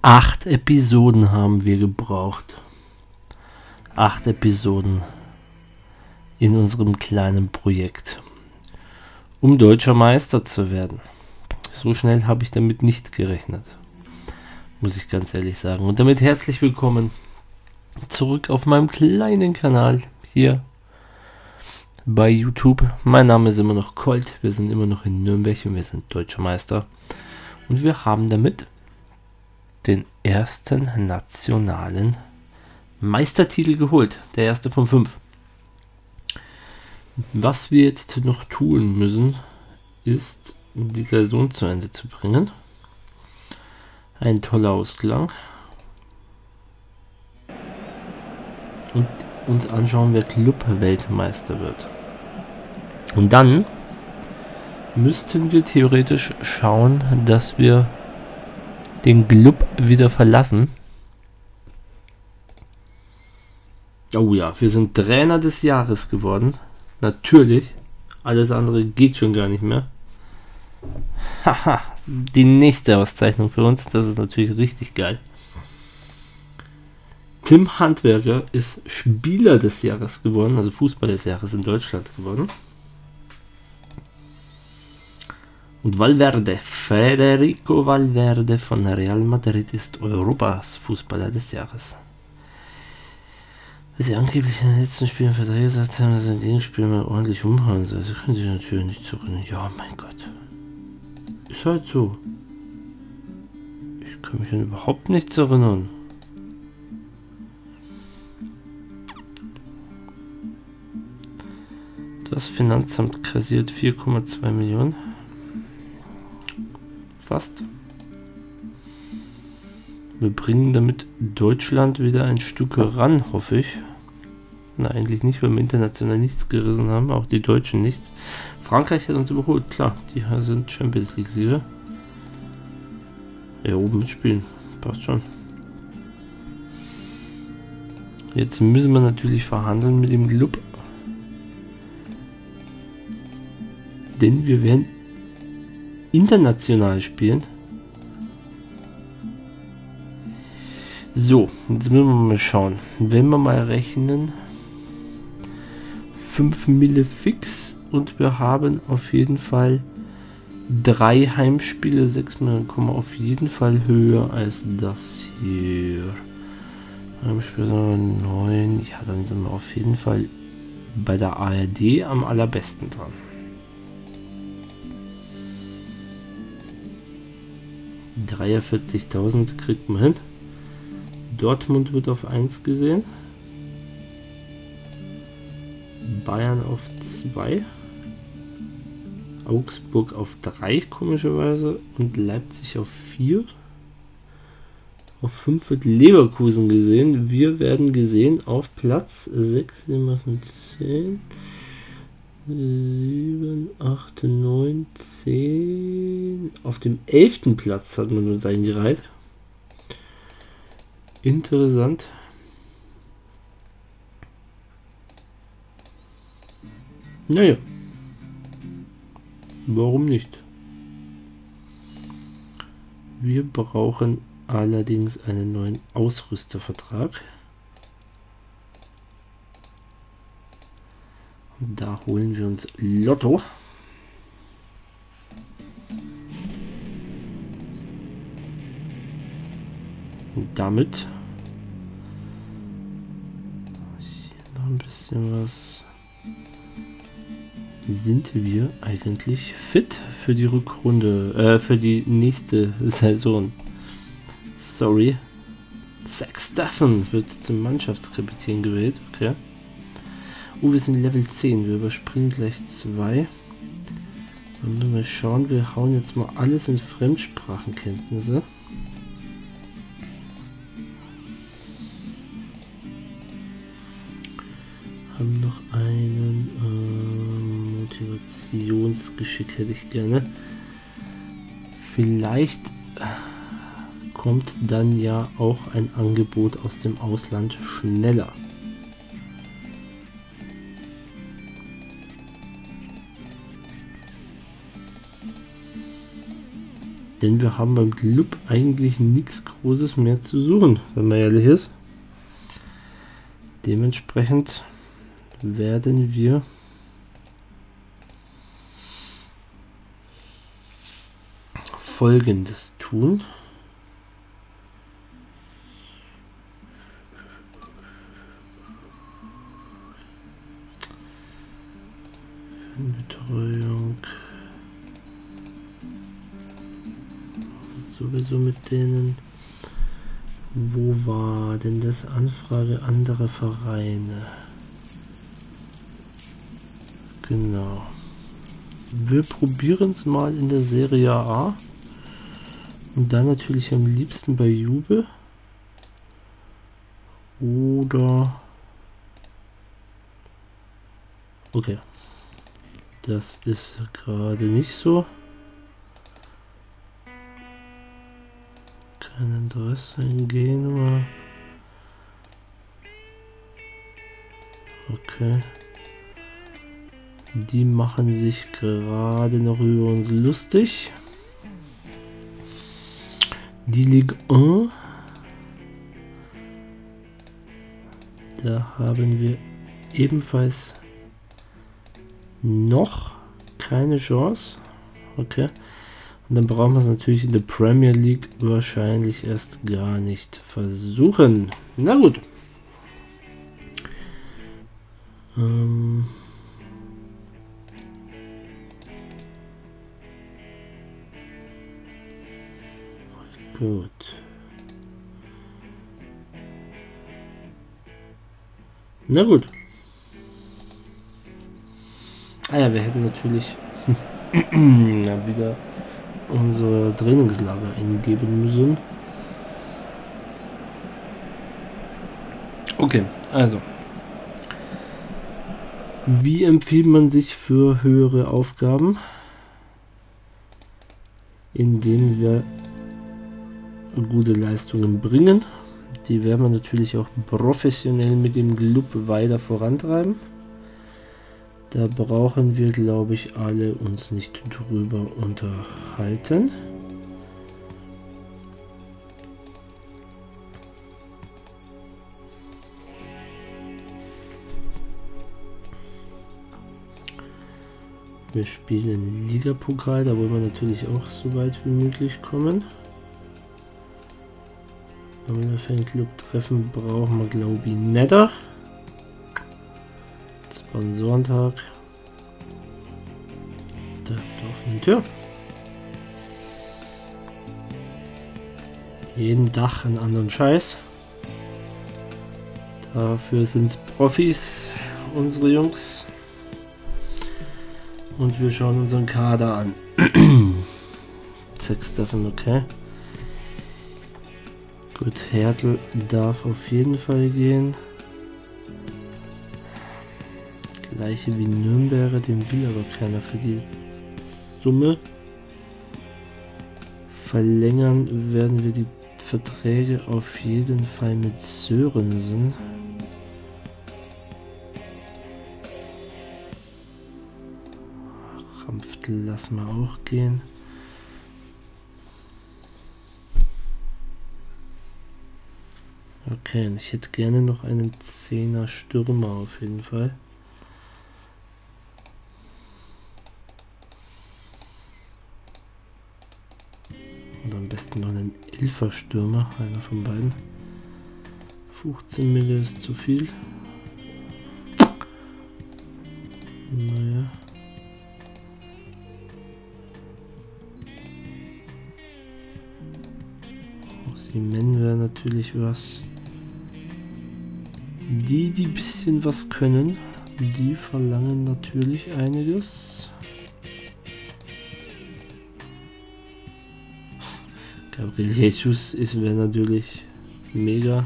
8 Episoden haben wir gebraucht. 8 Episoden in unserem kleinen Projekt, um deutscher Meister zu werden. So schnell habe ich damit nicht gerechnet, muss ich ganz ehrlich sagen. Und damit herzlich willkommen zurück auf meinem kleinen Kanal hier bei YouTube. Mein Name ist immer noch Colt, wir sind immer noch in Nürnberg und wir sind deutscher Meister. Und wir haben damit den ersten nationalen Meistertitel geholt, der erste von 5. Was wir jetzt noch tun müssen, ist die Saison zu Ende zu bringen. Ein toller Ausklang. Und uns anschauen, wer Club-Weltmeister wird. Und dann müssten wir theoretisch schauen, dass wir den Club wieder verlassen. Oh ja, wir sind Trainer des Jahres geworden. Natürlich. Alles andere geht schon gar nicht mehr. Haha, die nächste Auszeichnung für uns. Das ist natürlich richtig geil. Tim Handwerker ist Spieler des Jahres geworden, also Fußball des Jahres in Deutschland geworden. Und Valverde, Federico Valverde von Real Madrid ist Europas Fußballer des Jahres. Weil sie angeblich in den letzten Spielen Verteidiger gesagt haben, dass ein Gegenspieler mal ordentlich umhauen soll. Sie können sich natürlich nicht zurückerinnern. Ja, mein Gott. Ist halt so. Ich kann mich an überhaupt nichts erinnern. Das Finanzamt kassiert 4,2 Millionen. Fast. Wir bringen damit Deutschland wieder ein Stück ran, hoffe ich. Na, eigentlich nicht, weil wir international nichts gerissen haben, auch die Deutschen nichts. Frankreich hat uns überholt, klar, die sind Champions League-Sieger. Ja, oben mitspielen, passt schon. Jetzt müssen wir natürlich verhandeln mit dem Club. Denn wir werden international spielen. So, jetzt müssen wir mal schauen. Wenn wir mal rechnen, 5 Mille fix und wir haben auf jeden Fall 3 Heimspiele, 6 Millionen kommen auf jeden Fall höher als das hier. Heimspiel 9, ja, dann sind wir auf jeden Fall bei der ARD am allerbesten dran. $43.000 kriegt man hin. Dortmund wird auf 1 gesehen. Bayern auf 2. Augsburg auf 3, komischerweise. Und Leipzig auf 4. Auf 5 wird Leverkusen gesehen. Wir werden gesehen auf Platz 6, 7, 8, 10. 7, 8, 9, 10. Auf dem 11. Platz hat man uns eingereiht. Interessant. Naja. Warum nicht? Wir brauchen allerdings einen neuen Ausrüstervertrag. Da holen wir uns Lotto. Und damit hier noch ein bisschen was. Sind wir eigentlich fit für die Rückrunde, für die nächste Saison? Sorry. Zach Steffen wird zum Mannschaftskapitän gewählt. Okay. Oh, wir sind Level 10. Wir überspringen gleich 2. Und wenn wir schauen, wir hauen jetzt mal alles in Fremdsprachenkenntnisse. Haben noch einen Motivationsgeschick hätte ich gerne. Vielleicht kommt dann ja auch ein Angebot aus dem Ausland schneller. Denn wir haben beim Club eigentlich nichts Großes mehr zu suchen, wenn man ehrlich ist. Dementsprechend werden wir Folgendes tun. Betreuung. Sowieso mit denen. Wo war denn das? Anfrage andere Vereine. Genau. Wir probieren es mal in der Serie A. Und dann natürlich am liebsten bei Juve. Oder... Okay. Das ist gerade nicht so. Kein Interesse in Genua. Okay. Die machen sich gerade noch über uns lustig. Die Ligue 1. Da haben wir ebenfalls noch keine Chance. Okay. Und dann brauchen wir es natürlich in der Premier League wahrscheinlich erst gar nicht versuchen. Na gut. Gut. Na gut. Ah ja, wir hätten natürlich wieder unser Trainingslager eingeben müssen. Okay, also. Wie empfiehlt man sich für höhere Aufgaben? Indem wir gute Leistungen bringen. Die werden wir natürlich auch professionell mit dem Club weiter vorantreiben. Da brauchen wir, glaube ich, alle uns nicht drüber unterhalten. Wir spielen Ligapokal, da wollen wir natürlich auch so weit wie möglich kommen. Wenn wir Fanclub treffen, brauchen wir, glaube ich, netter. Sponsorentag. Der offenen Tür. Jeden Tag einen anderen Scheiß. Dafür sind es Profis, unsere Jungs. Und wir schauen unseren Kader an. Zack, Steffen, okay. Gut, Hertel darf auf jeden Fall gehen. Gleiche wie Nürnberger, den will aber keiner für die Summe. Verlängern werden wir die Verträge auf jeden Fall mit Sörensen. Rampftl lassen wir auch gehen. Okay, und ich hätte gerne noch einen 10er Stürmer auf jeden Fall. Und am besten noch einen 11er Stürmer, einer von beiden. 15 Mille ist zu viel. Naja. Simen wäre natürlich was. Die ein bisschen was können, die verlangen natürlich einiges. Gabriel Jesus wäre natürlich mega.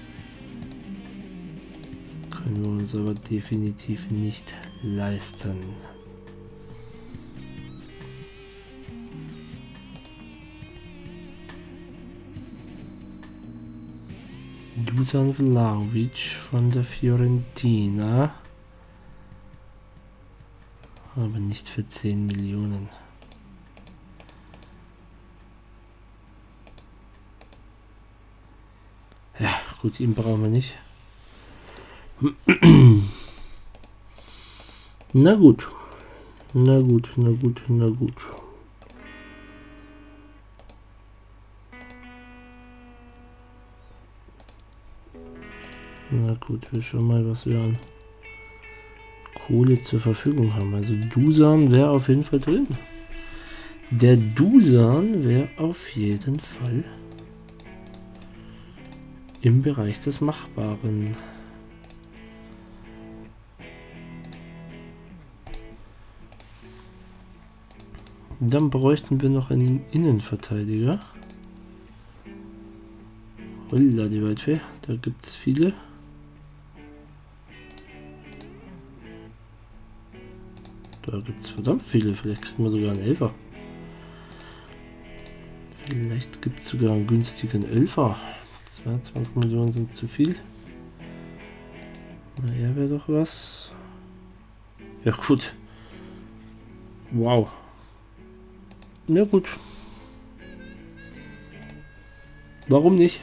Können wir uns aber definitiv nicht leisten. Dusan Vlahovic von der Fiorentina. Aber nicht für 10 Millionen. gut, ihn brauchen wir nicht. Na gut. Na gut, na gut, na gut. Na gut, wir schauen mal, was wir an Kohle zur Verfügung haben. Also Dusan wäre auf jeden Fall drin. Der Dusan wäre auf jeden Fall im Bereich des Machbaren. Dann bräuchten wir noch einen Innenverteidiger. Holla die Waldfee, da gibt es viele. Da gibt es verdammt viele, vielleicht kriegen wir sogar einen Elfer. Vielleicht gibt es sogar einen günstigen Elfer. 22 Millionen sind zu viel. Naja, wäre doch was. Ja gut. Wow. Ja gut. Warum nicht?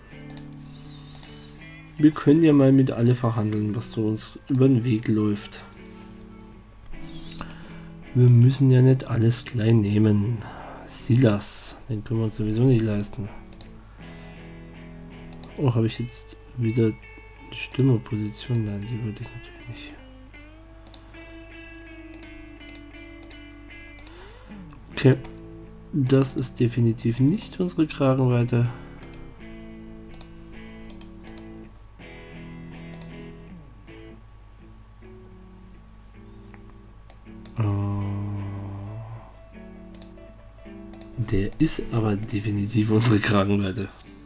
Wir können ja mal mit alle verhandeln, was so uns über den Weg läuft. Wir müssen ja nicht alles klein nehmen. Silas, den können wir uns sowieso nicht leisten. Oh, habe ich jetzt wieder die Stürmerposition? Nein, die wollte ich natürlich nicht. Okay, das ist definitiv nicht unsere Kragenweite. Der ist aber definitiv unsere Kragenweite.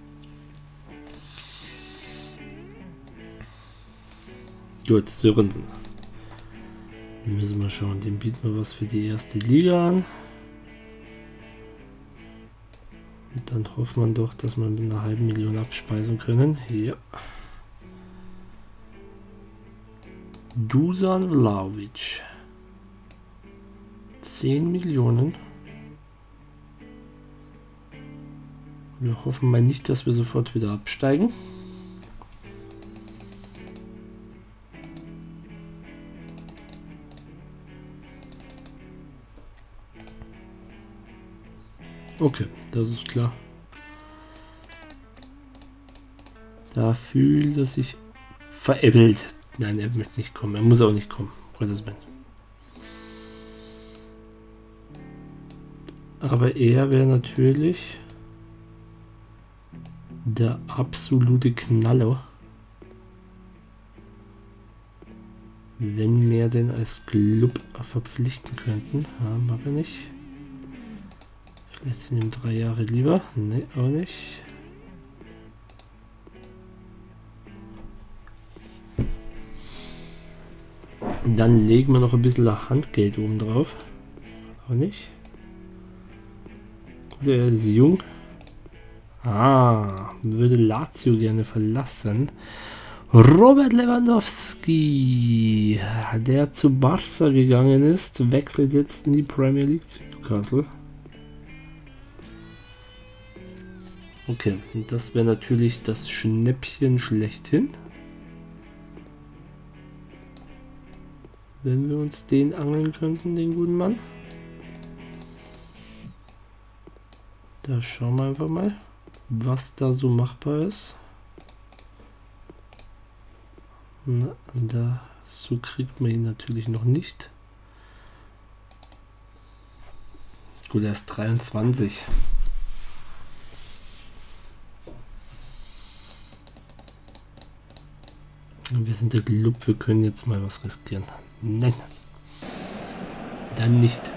Gut, Sörensen. Müssen wir schauen, dem bieten wir was für die erste Liga an. Und dann hofft man doch, dass wir mit einer halben Million abspeisen können. Ja. Dusan Vlahovic. 10 Millionen. Wir hoffen mal nicht, dass wir sofort wieder absteigen. Okay, das ist klar. Da fühlt er sich veräppelt. Nein, er möchte nicht kommen. Er muss auch nicht kommen. Gottes Willen. Aber er wäre natürlich der absolute Knaller. Wenn wir den als Club verpflichten könnten. Ja, mag er nicht. Vielleicht sind ihm 3 Jahre lieber. Ne, auch nicht. Und dann legen wir noch ein bisschen Handgeld oben drauf. Auch nicht. Gut, er ist jung. Würde Lazio gerne verlassen. Robert Lewandowski, der zu Barca gegangen ist, wechselt jetzt in die Premier League zu Newcastle. Okay, und das wäre natürlich das Schnäppchen schlechthin. Wenn wir uns den angeln könnten, den guten Mann. Da schauen wir einfach mal, was da so machbar ist. Na, da so kriegt man ihn natürlich noch nicht. Gut, er ist 23. Wir sind der Club, wir können jetzt mal was riskieren. Nein. Dann nicht.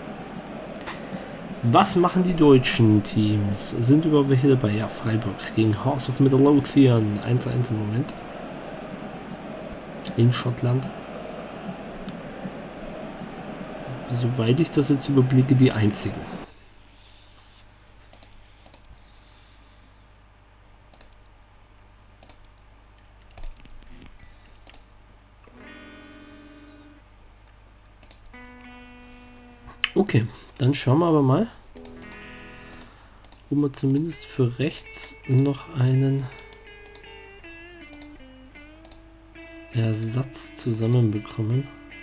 Was machen die deutschen Teams? Sind überhaupt welche dabei? Ja, Freiburg gegen House of Midlothian. 1-1 im Moment. In Schottland. Soweit ich das jetzt überblicke, die einzigen. Okay, dann schauen wir aber mal, ob wir zumindest für rechts noch einen Ersatz zusammenbekommen.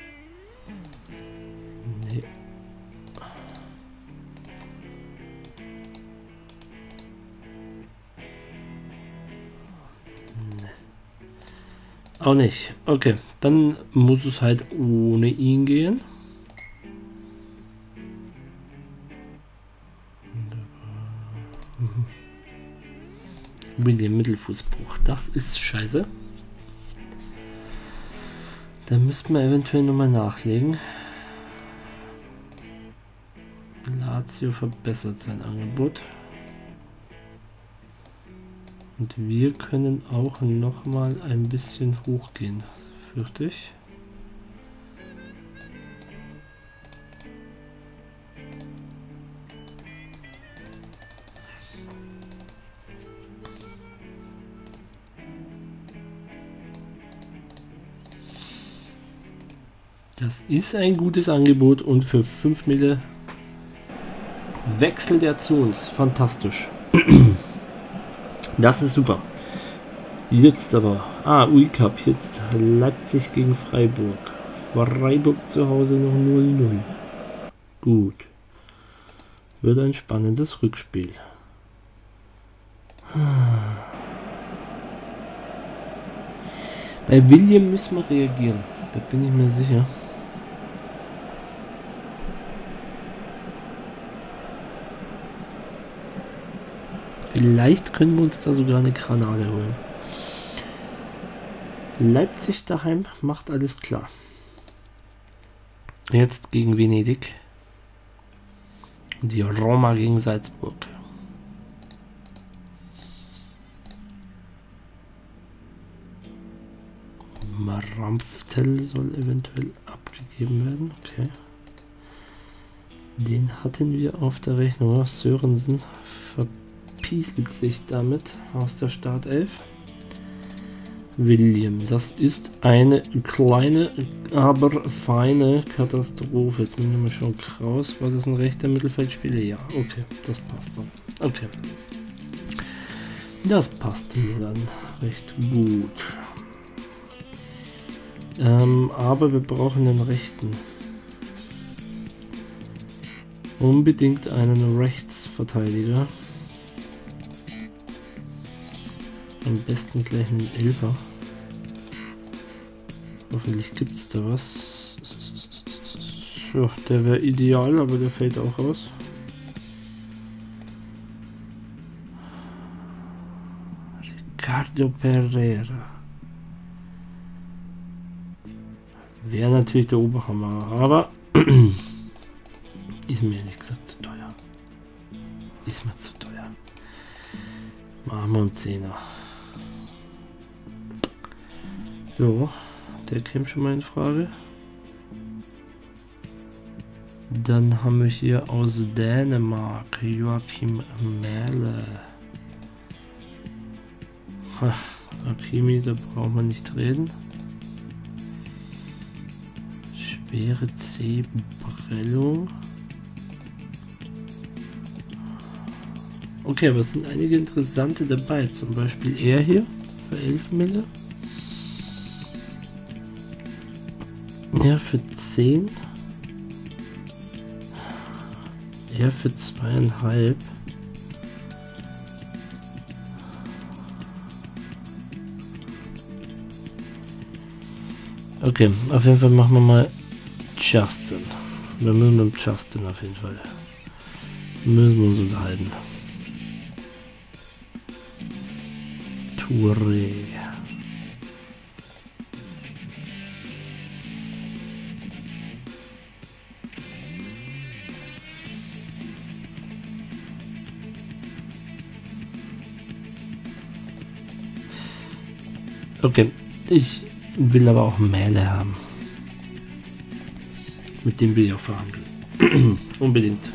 Nee. Auch nicht. Okay, dann muss es halt ohne ihn gehen. William Mittelfußbruch. Das ist scheiße. Da müssten wir eventuell nochmal nachlegen. Lazio verbessert sein Angebot. Und wir können auch noch mal ein bisschen hochgehen, fürchte ich. Das ist ein gutes Angebot und für 5 Mille wechselt er zu uns. Fantastisch. Das ist super. Jetzt aber. UI-Cup. Jetzt Leipzig gegen Freiburg. Freiburg zu Hause noch 0-0. Gut. Wird ein spannendes Rückspiel. Bei William müssen wir reagieren. Da bin ich mir sicher. Vielleicht können wir uns da sogar eine Granate holen. Leipzig daheim macht alles klar. Jetzt gegen Venedig. Die Roma gegen Salzburg. Maramftel soll eventuell abgegeben werden. Okay. Den hatten wir auf der Rechnung. Sörensen verpieselt sich damit aus der Startelf. William, das ist eine kleine, aber feine Katastrophe. Jetzt müssen wir mal schauen. Kraus, war das ein rechter Mittelfeldspieler? Ja, okay, das passt dann. Okay. Das passt mir dann recht gut. Aber wir brauchen den rechten. Unbedingt einen Rechtsverteidiger. Am besten gleich einen Elfer. Hoffentlich gibt es da was. Ja, der wäre ideal, aber der fällt auch aus. Ricardo Pereira. Wäre natürlich der Oberhammer, aber ist mir ehrlich gesagt zu teuer. Ist mir zu teuer. Machen wir einen 10er. Jo, der käme schon mal in Frage. Dann haben wir hier aus Dänemark Joachim Mähle. Akimi, da brauchen wir nicht reden. Schwere C. Brello. Okay, aber es sind einige interessante dabei. Zum Beispiel er hier für 11 Mille. Er für 10. Er für 2,5. Okay, auf jeden Fall machen wir mal Justin. Wir müssen mit Justin auf jeden Fall. Müssen wir uns unterhalten. Touré. Okay, ich will aber auch Mähle haben. Mit dem will ich auch verhandeln. Unbedingt.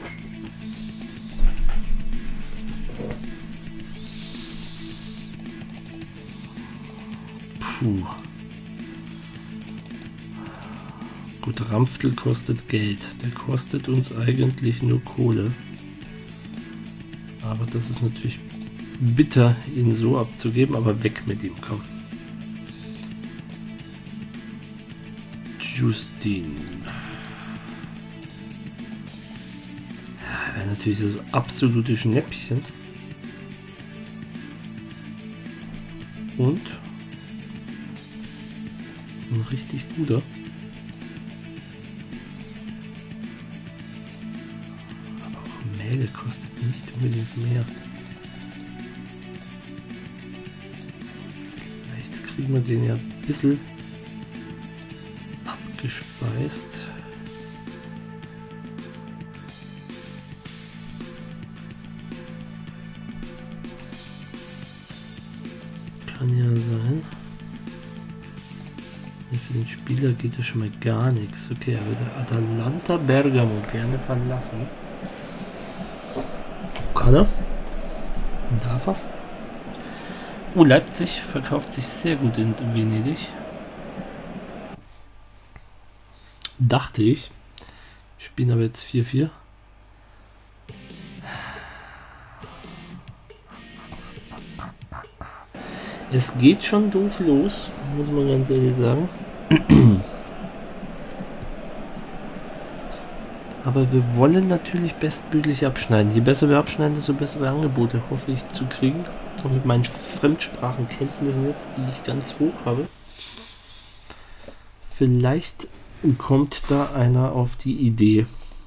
Puh. Gut, Ramftl kostet Geld. Der kostet uns eigentlich nur Kohle. Aber das ist natürlich bitter, ihn so abzugeben, aber weg mit ihm, komm. Justin. Ja, wäre natürlich das absolute Schnäppchen. Und ein richtig guter. Aber auch Mähle kostet nicht unbedingt mehr. Vielleicht kriegen wir den ja ein bisschen abgespeist. Kann ja sein. Für den Spieler geht ja schon mal gar nichts. Okay, er wird der Atalanta Bergamo gerne verlassen. Kann er? Darf er? Oh, Leipzig verkauft sich sehr gut in Venedig. Dachte ich. Spielen aber jetzt 4-4. Es geht schon doof los, muss man ganz ehrlich sagen. Aber wir wollen natürlich bestmöglich abschneiden. Je besser wir abschneiden, desto bessere Angebote hoffe ich zu kriegen. Und mit meinen Fremdsprachenkenntnissen jetzt, die ich ganz hoch habe. Vielleicht kommt da einer auf die Idee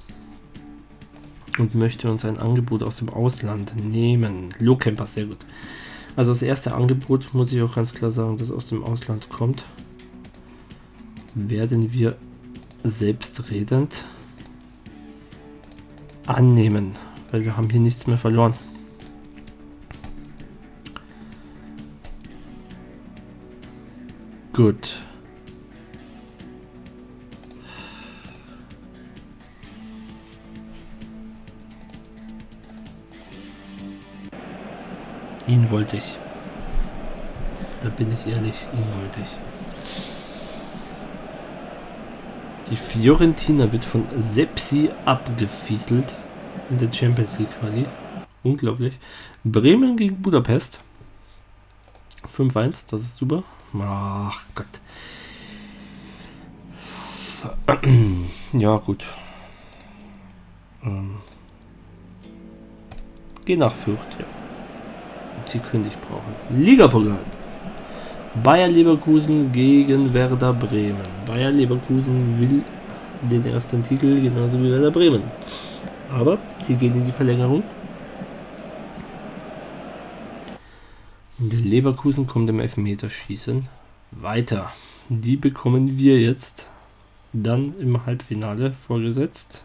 und möchte uns ein Angebot aus dem Ausland nehmen. Lowcamper, sehr gut. Also das erste Angebot, muss ich auch ganz klar sagen, das aus dem Ausland kommt, werden wir selbstredend annehmen, weil wir haben hier nichts mehr verloren. Gut. Ihn wollte ich. Da bin ich ehrlich, ihn wollte ich. Die Fiorentina wird von Sepsi abgefieselt in der Champions League Quali. Unglaublich. Bremen gegen Budapest. 5-1, das ist super. Ach Gott. Ja, gut. Geh nach Fürth, ja. Sie können dich brauchen. Ligapokal. Bayer Leverkusen gegen Werder Bremen. Bayer Leverkusen will den ersten Titel genauso wie Werder Bremen. Aber sie gehen in die Verlängerung. Und Leverkusen kommt im Elfmeterschießen weiter. Die bekommen wir jetzt dann im Halbfinale vorgesetzt.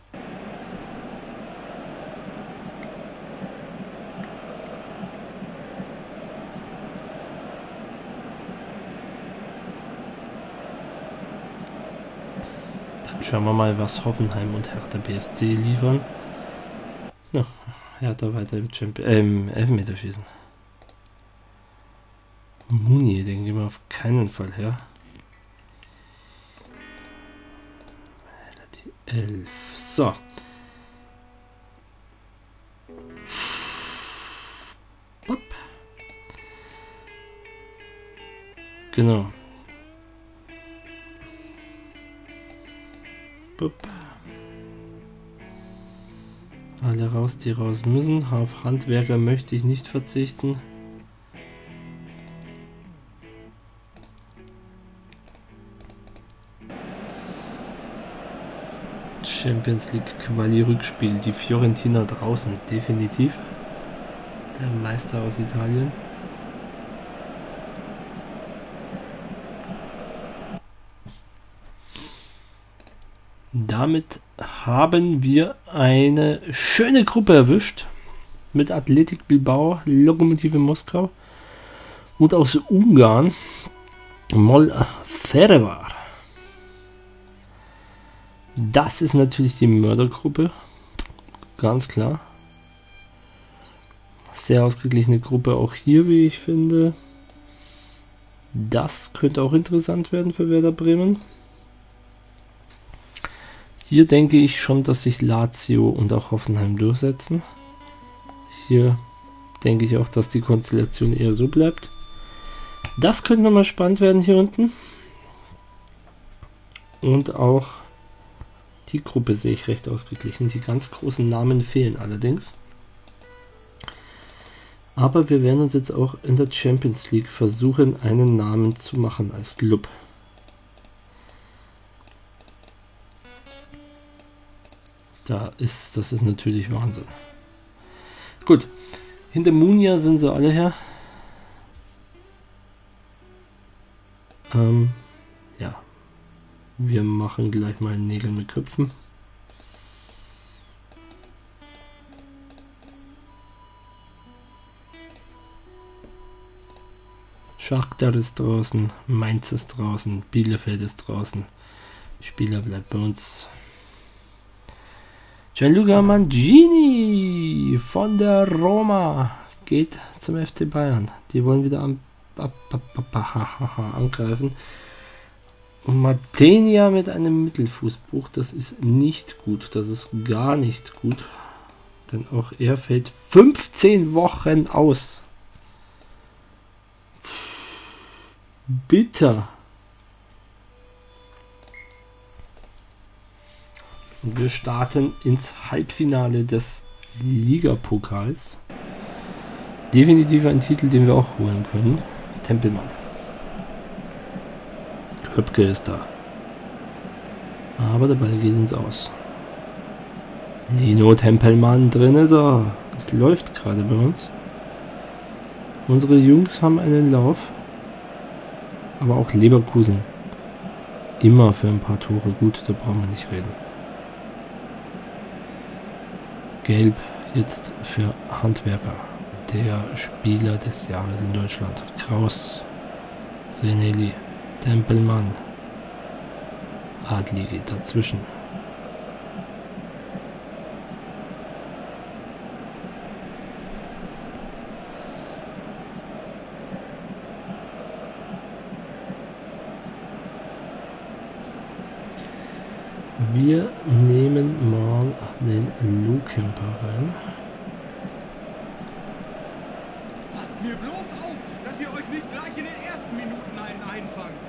Schauen wir mal, was Hoffenheim und Hertha BSC liefern. Ja, Hertha weiter im Elfmeterschießen. Muni, den gehen wir auf keinen Fall her. Die 11. So. Hopp. Genau. Alle raus, die raus müssen. Auf Handwerker möchte ich nicht verzichten. Champions League Quali Rückspiel. Die Fiorentina draußen, definitiv. Der Meister aus Italien. Damit haben wir eine schöne Gruppe erwischt. Mit Athletic Bilbao, Lokomotive Moskau und aus Ungarn Mol Ferevar. Das ist natürlich die Mördergruppe. Ganz klar. Sehr ausgeglichene Gruppe auch hier, wie ich finde. Das könnte auch interessant werden für Werder Bremen. Hier denke ich schon, dass sich Lazio und auch Hoffenheim durchsetzen. Hier denke ich auch, dass die Konstellation eher so bleibt. Das könnte nochmal spannend werden hier unten. Und auch die Gruppe sehe ich recht ausgeglichen. Die ganz großen Namen fehlen allerdings. Aber wir werden uns jetzt auch in der Champions League versuchen, einen Namen zu machen als Club. Das ist natürlich Wahnsinn. Gut, hinter Munia sind sie alle her. Ja, wir machen gleich mal Nägel mit Köpfen. Schachtar ist draußen, Mainz ist draußen, Bielefeld ist draußen. Spieler bleibt bei uns. Gianluca Mangini von der Roma geht zum FC Bayern. Die wollen wieder angreifen. Und Matenia mit einem Mittelfußbruch, das ist nicht gut. Das ist gar nicht gut. Denn auch er fällt 15 Wochen aus. Bitter. Und wir starten ins Halbfinale des Ligapokals. Definitiv ein Titel, den wir auch holen können. Tempelmann. Köpke ist da. Aber der Ball geht ins Aus. Lino Tempelmann drin ist er. Es läuft gerade bei uns. Unsere Jungs haben einen Lauf. Aber auch Leverkusen. Immer für ein paar Tore gut, da brauchen wir nicht reden. Gelb jetzt für Handwerker. Der Spieler des Jahres in Deutschland. Kraus, Seneli, Tempelmann, Adli geht dazwischen. Wir nehmen mal den Lohkemper rein. Passt mir bloß auf, dass ihr euch nicht gleich in den ersten Minuten einen einfangt.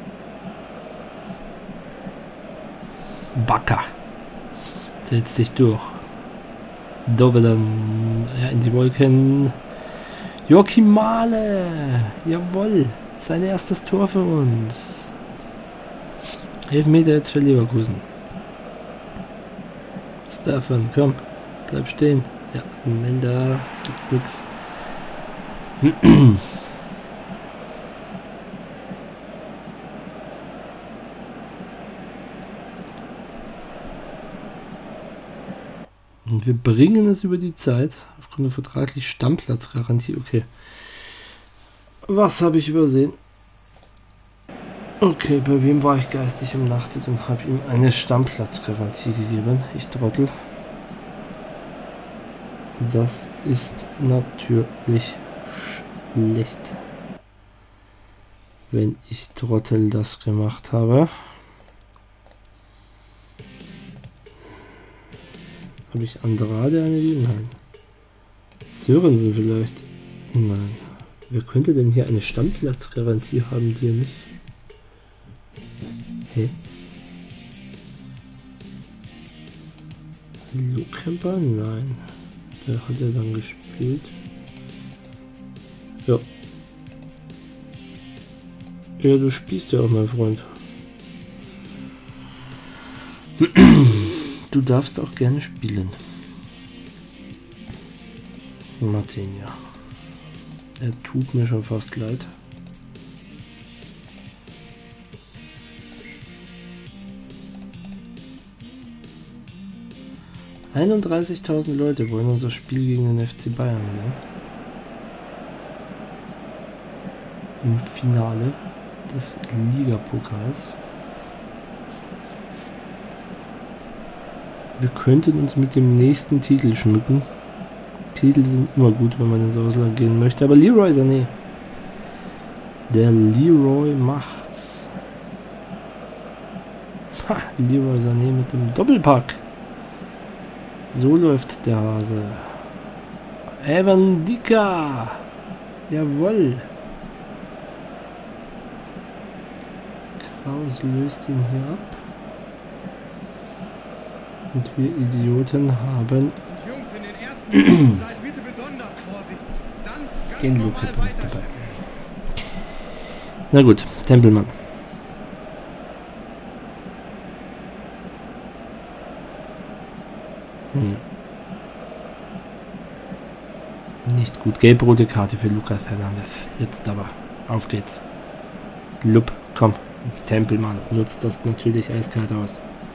Bakker. Setzt sich durch. Dovedan, ja, in die Wolken. Joachim Male. Jawohl. Sein erstes Tor für uns. 11 Meter jetzt für Leverkusen. Stefan, komm, bleib stehen. Ja, nein, da gibt's nichts. Und wir bringen es über die Zeit, aufgrund der vertraglich Stammplatzgarantie. Okay. Was habe ich übersehen? Okay, bei wem war ich geistig umnachtet und habe ihm eine Stammplatzgarantie gegeben? Ich Trottel. Das ist natürlich schlecht, wenn ich Trottel das gemacht habe. Habe ich Andrade eine lieben? Nein. Sörensen vielleicht? Nein. Wer könnte denn hier eine Stammplatzgarantie haben, die er nicht? Hey. Lohkemper? Nein. Der hat ja dann gespielt. Ja. Ja, du spielst ja auch, mein Freund. Du darfst auch gerne spielen. Martin, ja. Er tut mir schon fast leid. ...31.000 Leute wollen unser Spiel gegen den FC Bayern sehen. Im Finale des Ligapokals. Wir könnten uns mit dem nächsten Titel schmücken. Titel sind immer gut, wenn man ins Ausland gehen möchte. Aber Leroy Sané. Der Leroy macht's. Ha, Leroy Sané mit dem Doppelpack. So läuft der Hase. Evan Dika. Jawohl. Kraus löst ihn hier ab. Und wir Idioten haben Und Jungs, in den ersten Minuten seid bitte besonders vorsichtig. Dann ganz den normal Luke dabei. weiterspielen. Na gut, Tempelmann. Nicht gut. Gelb-rote Karte für Lucas Hernandez. Jetzt aber. Auf geht's. Lup, komm. Tempelmann nutzt das natürlich eiskalt aus.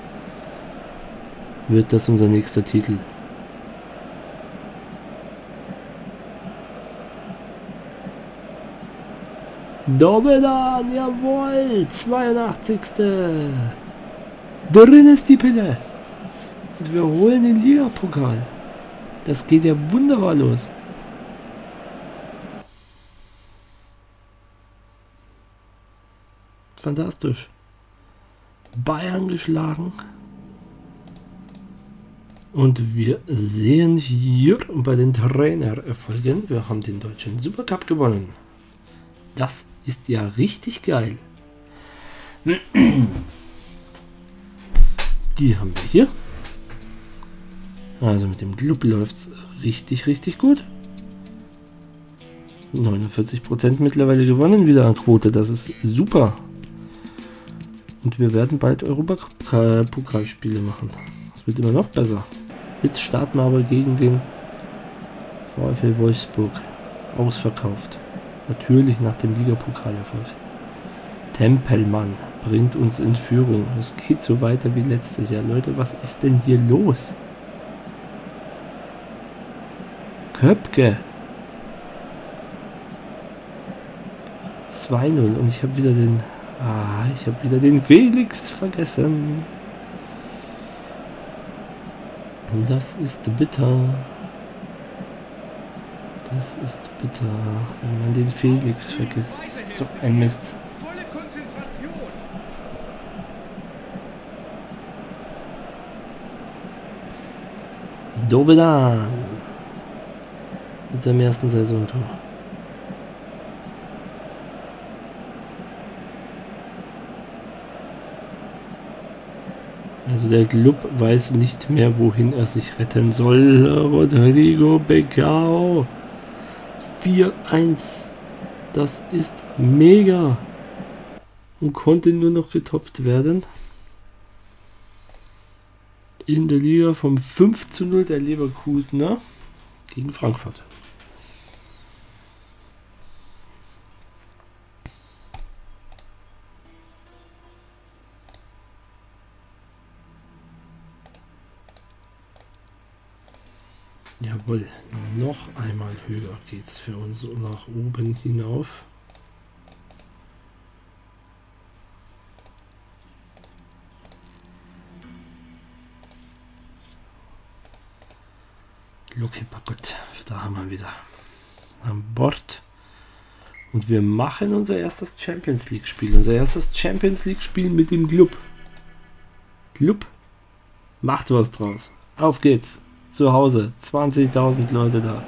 Wird das unser nächster Titel? Dovedan, jawohl! 82. Drin ist die Pille. Und wir holen den Ligapokal. Das geht ja wunderbar los. Fantastisch. Bayern geschlagen. Und wir sehen hier bei den Trainererfolgen, wir haben den deutschen Supercup gewonnen. Das ist ja richtig geil. Die haben wir hier. Also mit dem Club läuft es richtig, richtig gut. 49% mittlerweile gewonnen wieder an Quote. Das ist super. Und wir werden bald Europapokalspiele machen. Das wird immer noch besser. Jetzt starten wir aber gegen den VfL Wolfsburg. Ausverkauft. Natürlich nach dem Ligapokalerfolg. Tempelmann bringt uns in Führung. Es geht so weiter wie letztes Jahr. Leute, was ist denn hier los? Köpke. 2-0 und ich habe wieder den... ich habe wieder den Felix vergessen. Das ist bitter. Das ist bitter, wenn man den Felix vergisst. So ein Mist. Volle Konzentration. Dovedan. Mit seinem ersten Saisontor. Also der Club weiß nicht mehr, wohin er sich retten soll. Rodrigo Becao. 4-1. Das ist mega. Und konnte nur noch getoppt werden. In der Liga vom 5-0 der Leverkusener gegen Frankfurt. Jawohl, noch einmal höher geht's für uns nach oben hinauf. Luke Bakut, da haben wir wieder an Bord. Und wir machen unser erstes Champions League Spiel. Unser erstes Champions League Spiel mit dem Club. Club macht was draus. Auf geht's. Zu Hause. 20.000 Leute da.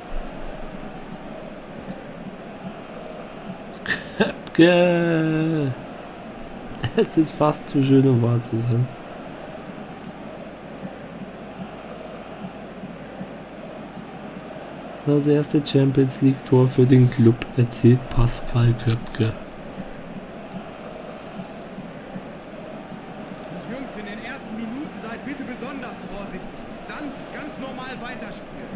Köpke. Es ist fast zu schön, um wahr zu sein. Das erste Champions League Tor für den Club erzielt Pascal Köpke. Und Jungs, in den ersten Minuten seid bitte besonders vorsichtig. Dann ganz normal weiterspielen.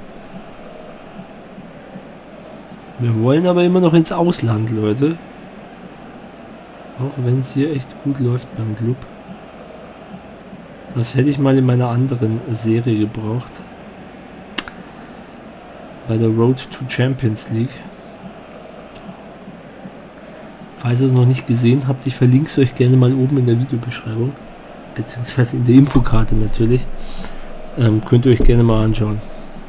Wir wollen aber immer noch ins Ausland, Leute. Auch wenn es hier echt gut läuft beim Club. Das hätte ich mal in meiner anderen Serie gebraucht. Bei der Road to Champions League. Falls ihr es noch nicht gesehen habt, ich verlinke es euch gerne mal oben in der Videobeschreibung. Beziehungsweise in der Infokarte natürlich. Könnt ihr euch gerne mal anschauen.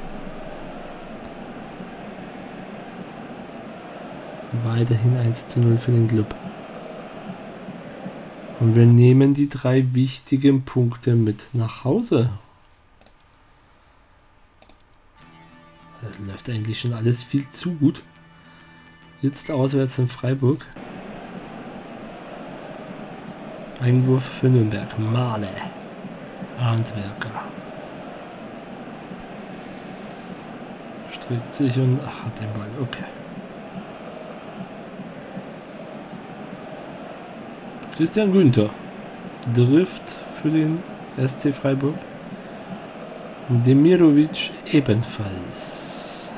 Weiterhin 1:0 für den Club. Und wir nehmen die 3 wichtigen Punkte mit nach Hause. Das läuft eigentlich schon alles viel zu gut. Jetzt auswärts in Freiburg. Einwurf für Nürnberg. Male. Handwerker. Streckt sich und hat den Ball. Okay. Christian Günther trifft für den SC Freiburg. Demirovic ebenfalls.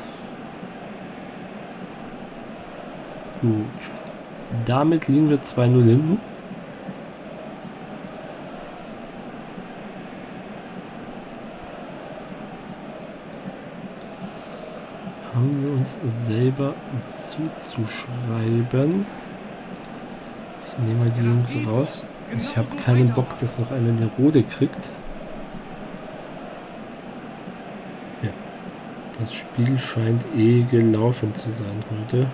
Gut. Damit liegen wir 2-0 hinten. Haben wir uns selber zuzuschreiben. Ich nehme mal die Jungs raus. Ich habe keinen Bock, dass noch einer eine Rode kriegt. Ja. Das Spiel scheint eh gelaufen zu sein heute.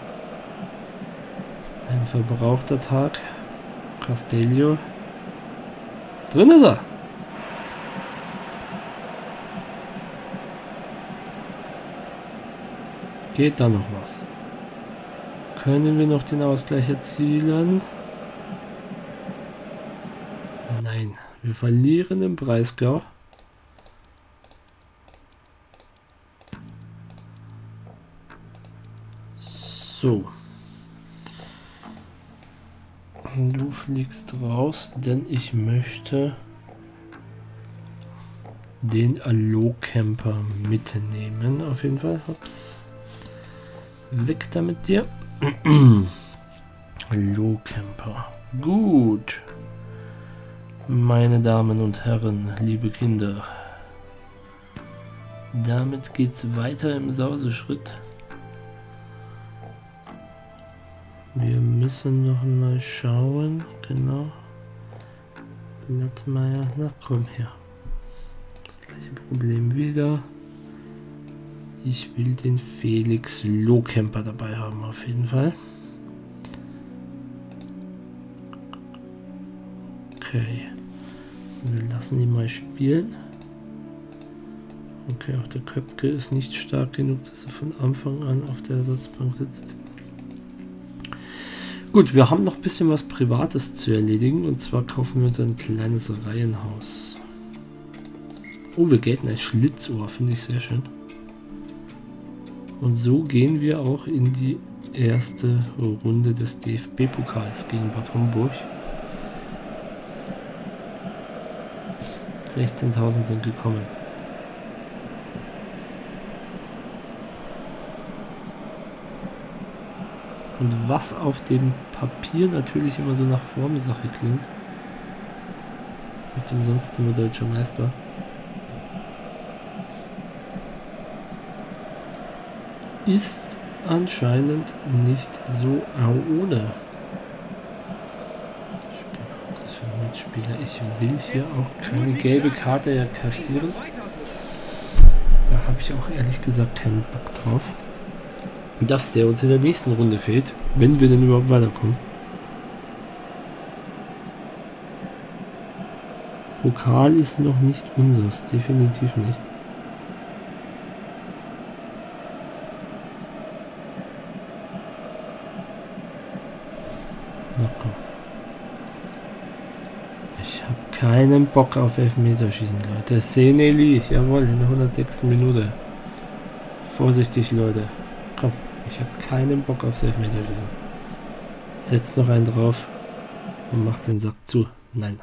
Ein verbrauchter Tag. Castello. Drin ist er! Geht da noch was? Können wir noch den Ausgleich erzielen? Nein, wir verlieren im Breisgau. So. Du fliegst raus, denn ich möchte den Allo-Camper mitnehmen. Auf jeden Fall. Ups. Weg damit dir. Allo-Camper. Gut. Meine Damen und Herren, liebe Kinder. Damit geht's weiter im Sauseschritt. Wir müssen noch mal schauen. Genau. Blattmeier, na komm her. Das gleiche Problem wieder. Ich will den Felix Lohkemper dabei haben, auf jeden Fall. Okay. Wir lassen ihn mal spielen. Okay, auch der Köpke ist nicht stark genug, dass er von Anfang an auf der Ersatzbank sitzt. Gut, wir haben noch ein bisschen was Privates zu erledigen. Und zwar kaufen wir uns ein kleines Reihenhaus. Oh, wir gelten als Schlitzohr, finde ich sehr schön. Und so gehen wir auch in die erste Runde des DFB-Pokals gegen Bad Homburg. 16.000 sind gekommen. Und was auf dem Papier natürlich immer so nach Formsache klingt. Nicht umsonst sind wir deutscher Meister. Ist anscheinend nicht so ohne. Was ist das für ein Mitspieler? Ich will hier auch keine gelbe Karte kassieren. Da habe ich auch ehrlich gesagt keinen Bock drauf. Dass der uns in der nächsten Runde fehlt, wenn wir denn überhaupt weiterkommen. Pokal ist noch nicht unseres, definitiv nicht. Na komm. Ich habe keinen Bock auf Elfmeterschießen, Leute. Seneli, jawohl, in der 106. Minute. Vorsichtig, Leute. Komm, ich habe keinen Bock auf Elfmeterschießen. Setzt noch einen drauf und macht den Sack zu. Nein.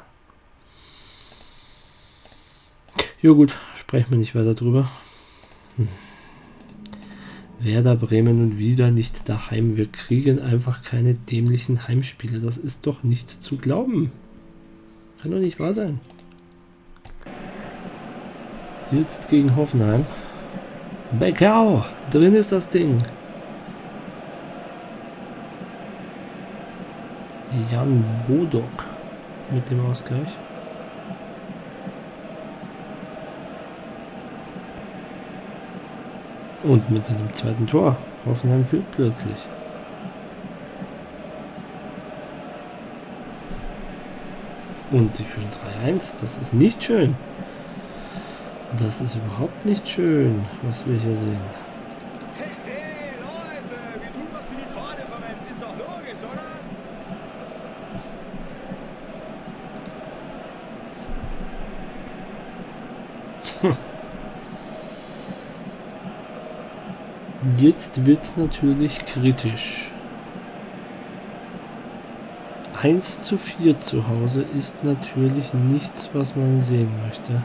Jo gut, sprechen wir nicht weiter drüber. Werder Bremen und wieder nicht daheim. Wir kriegen einfach keine dämlichen Heimspiele. Das ist doch nicht zu glauben. Kann doch nicht wahr sein. Jetzt gegen Hoffenheim. Beckau, drin ist das Ding. Jan Bodok mit dem Ausgleich. Und mit seinem zweiten Tor. Hoffenheim führt plötzlich. Und sie führen 3-1. Das ist nicht schön. Das ist überhaupt nicht schön, was wir hier sehen. Hey, Leute, wir tun was für die Tordifferenz. Ist doch logisch, oder? Jetzt wird es natürlich kritisch. 1:4 zu Hause ist natürlich nichts, was man sehen möchte.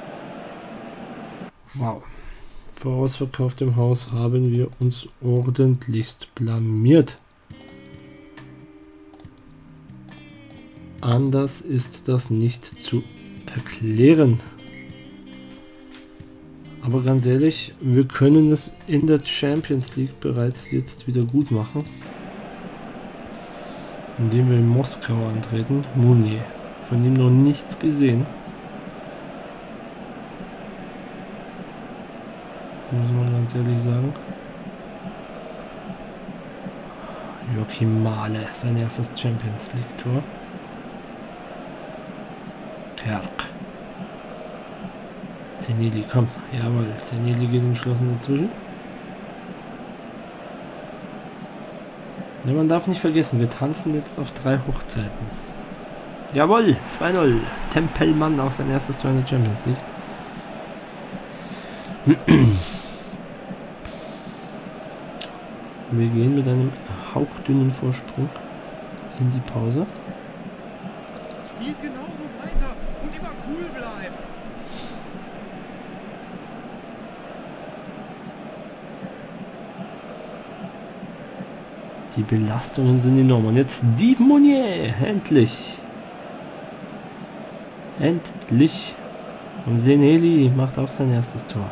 Wow. Vor ausverkauftem Haus haben wir uns ordentlichst blamiert. Anders ist das nicht zu erklären. Aber ganz ehrlich, wir können es in der Champions League bereits jetzt wieder gut machen, indem wir in Moskau antreten. Meunier. Von ihm noch nichts gesehen. Muss man ganz ehrlich sagen. Joachim Mahle, sein erstes Champions League Tor. Kerk. Zeneli, komm. Jawohl, Zeneli geht entschlossen dazwischen. Ja, man darf nicht vergessen, wir tanzen jetzt auf 3 Hochzeiten. Jawohl, 2:0. Tempelmann, auch sein erstes Tor in der Champions League. Wir gehen mit einem hauchdünnen Vorsprung in die Pause. Spielt genauso weiter und immer cool bleiben. Die Belastungen sind enorm. Und jetzt Steve Meunier. Endlich. Endlich. Und Zeneli macht auch sein erstes Tor.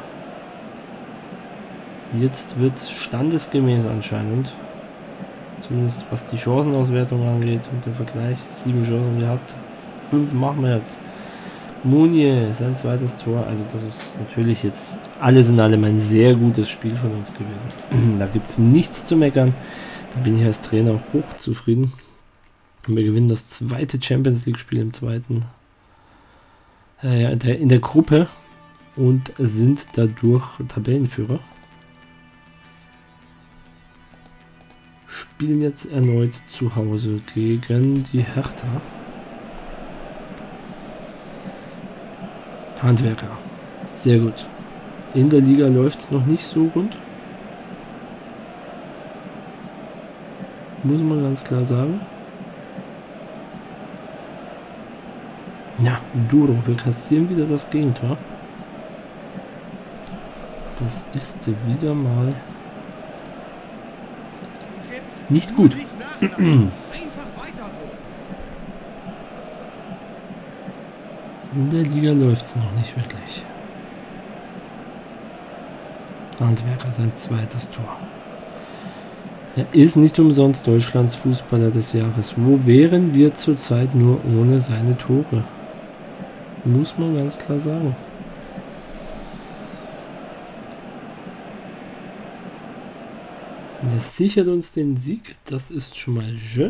Jetzt wird es standesgemäß anscheinend. Zumindest was die Chancenauswertung angeht und der Vergleich. 7 Chancen gehabt. 5 machen wir jetzt. Meunier, sein zweites Tor. Also das ist natürlich jetzt alles in allem ein sehr gutes Spiel von uns gewesen. Da gibt es nichts zu meckern. Da bin ich als Trainer hochzufrieden. Und wir gewinnen das zweite Champions League Spiel im zweiten in der Gruppe und sind dadurch Tabellenführer. Spielen jetzt erneut zu Hause gegen die Hertha. Handwerker. Sehr gut. In der Liga läuft es noch nicht so rund. Muss man ganz klar sagen. Ja, Duro, wir kassieren wieder das Gegentor. Das ist wieder mal nicht gut. Einfach weiter so. In der Liga läuft es noch nicht wirklich. Handwerker, sein zweites Tor. Er ist nicht umsonst Deutschlands Fußballer des Jahres. Wo wären wir zurzeit nur ohne seine Tore? Muss man ganz klar sagen. Er sichert uns den Sieg. Das ist schon mal schön.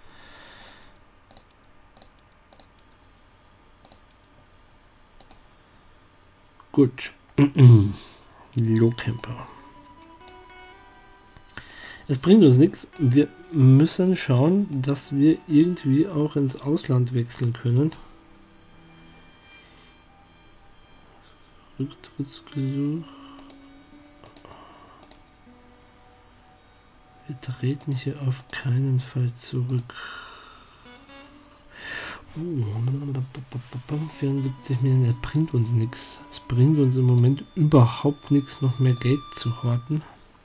Gut. Lohkemper. Es bringt uns nichts. Wir müssen schauen, dass wir irgendwie auch ins Ausland wechseln können. Rücktrittsgesuch. Wir treten hier auf keinen Fall zurück. 74 Millionen, das bringt uns nichts. Es bringt uns im Moment überhaupt nichts, noch mehr Geld zu horten.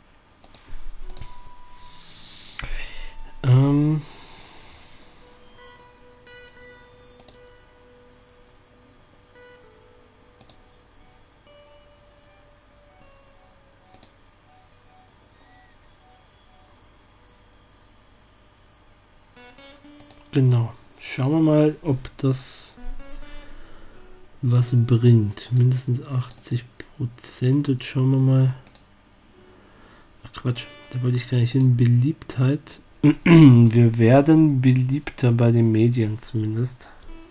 Genau. Schauen wir mal, ob das was bringt. Mindestens 80%. Jetzt schauen wir mal. Ach Quatsch, da wollte ich gar nicht hin. Beliebtheit. Wir werden beliebter bei den Medien zumindest.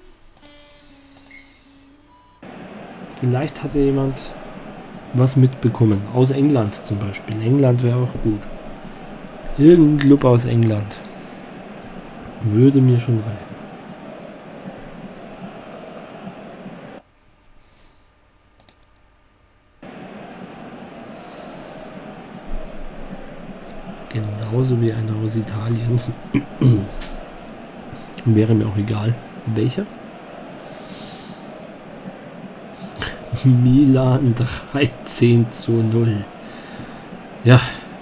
Vielleicht hat ja jemand was mitbekommen. Aus England zum Beispiel. England wäre auch gut. Irgendein Club aus England. Würde mir schon reichen. Genauso wie einer aus Italien. Wäre mir auch egal, welcher. Milan 13:0. Ja.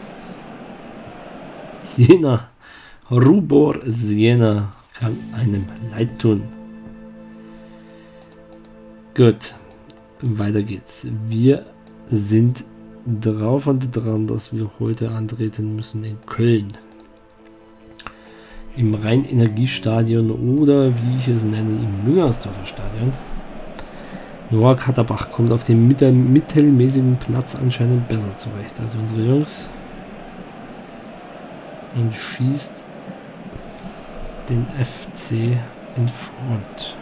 Siena. Rubor Siena kann einem leid tun. Gut. Weiter geht's. Wir sind drauf und dran, dass wir heute antreten müssen in Köln. Im Rhein-Energiestadion oder wie ich es nenne, im Müngersdorfer Stadion. Noah Katterbach kommt auf dem mittelmäßigen Platz anscheinend besser zurecht als unsere Jungs und schießt den FC in Front.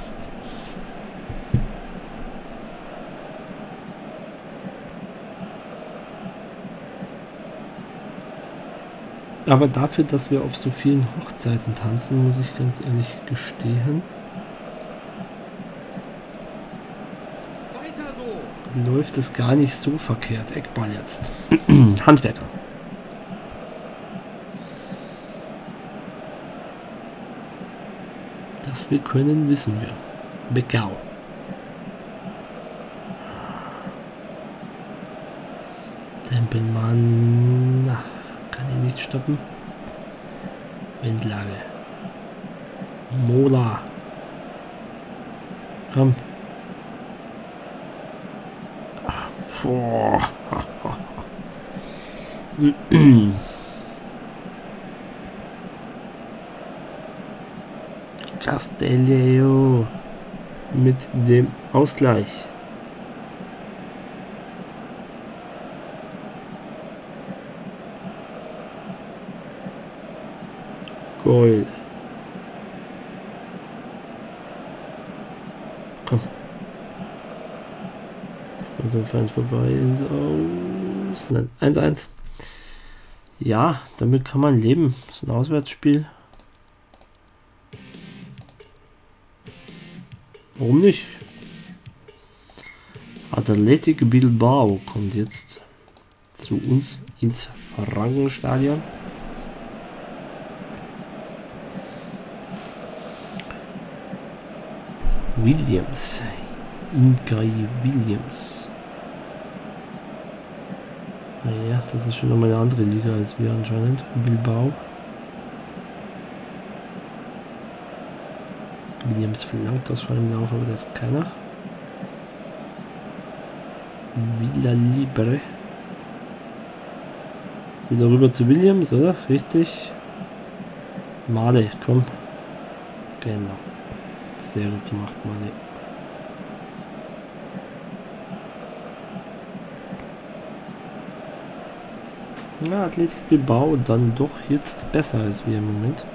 Aber dafür, dass wir auf so vielen Hochzeiten tanzen, muss ich ganz ehrlich gestehen, Weiter so! läuft es gar nicht so verkehrt. Eckball jetzt. Handwerker. Das wir können, wissen wir. Beckau. Tempelmann. Ach, kann ich nicht stoppen. Windlage. Mola. Komm. Ach, boah. Castelleo mit dem Ausgleich. Goal. Komm. Und der Feind vorbei ins Aus. Nein, 1:1. Ja, damit kann man leben. Das ist ein Auswärtsspiel. Warum nicht? Athletic Bilbao kommt jetzt zu uns ins Frankenstadion. Williams. Ingai Williams. Naja, das ist schon nochmal eine andere Liga als wir anscheinend. Bilbao. Williams verlangt das von dem Lauf, aber das ist keiner. Villa Libre. Wieder rüber zu Williams, oder? Richtig. Male, komm. Genau. Sehr gut gemacht, Male. Ja, Athletic Bilbao dann doch jetzt besser als wir im Moment.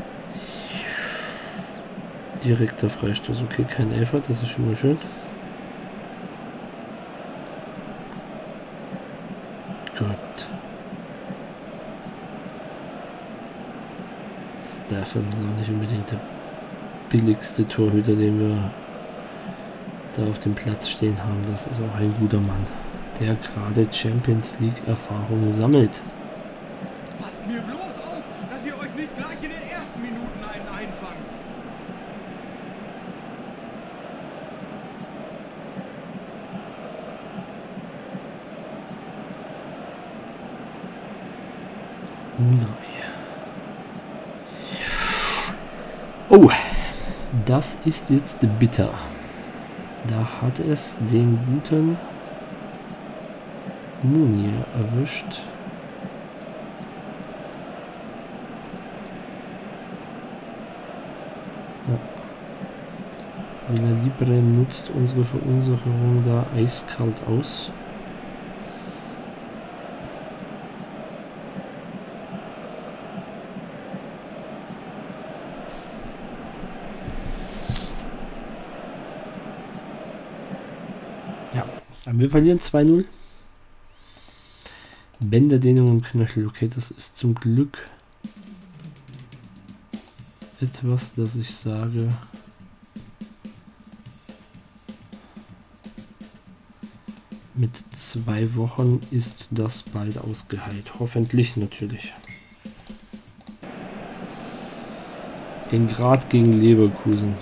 Direkter Freistoß, okay, kein Elfer, das ist schon mal schön. Gut. Steffen ist auch nicht unbedingt der billigste Torhüter, den wir da auf dem Platz stehen haben. Das ist auch ein guter Mann, der gerade Champions League Erfahrung sammelt. Passt mir bloß auf, dass ihr euch nicht gleich in den ersten Minuten einen einfangt. Unai. Oh, das ist jetzt bitter. Da hat es den guten Munir erwischt. Ja. Villa Libre nutzt unsere Verunsicherung da eiskalt aus. Wir verlieren 2:0. Bänderdehnung und Knöchel. Okay, das ist zum Glück etwas, das ich sage. Mit 2 Wochen ist das bald ausgeheilt. Hoffentlich natürlich. Den Grad gegen Leverkusen.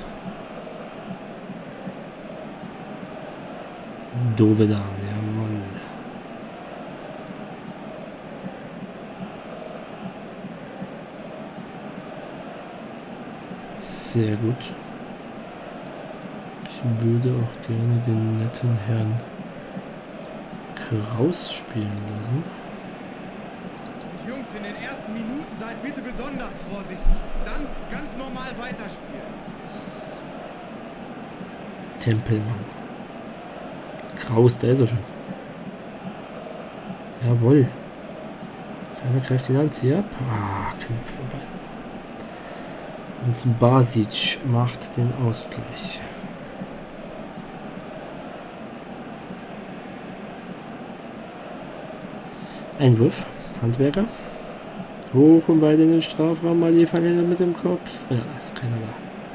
Dovedan, jawohl. Sehr gut. Ich würde auch gerne den netten Herrn Kraus spielen lassen. Und Jungs, in den ersten Minuten seid bitte besonders vorsichtig. Dann ganz normal weiterspielen. Tempelmann. Kraus, da ist er schon. Jawohl. Keiner greift ihn an, zieht ab. Ah, knapp vorbei. Und Basic macht den Ausgleich. Einwurf. Handwerker. Hoch und weit in den Strafraum. Mal die Verlängerung mit dem Kopf. Ja, ist keiner da.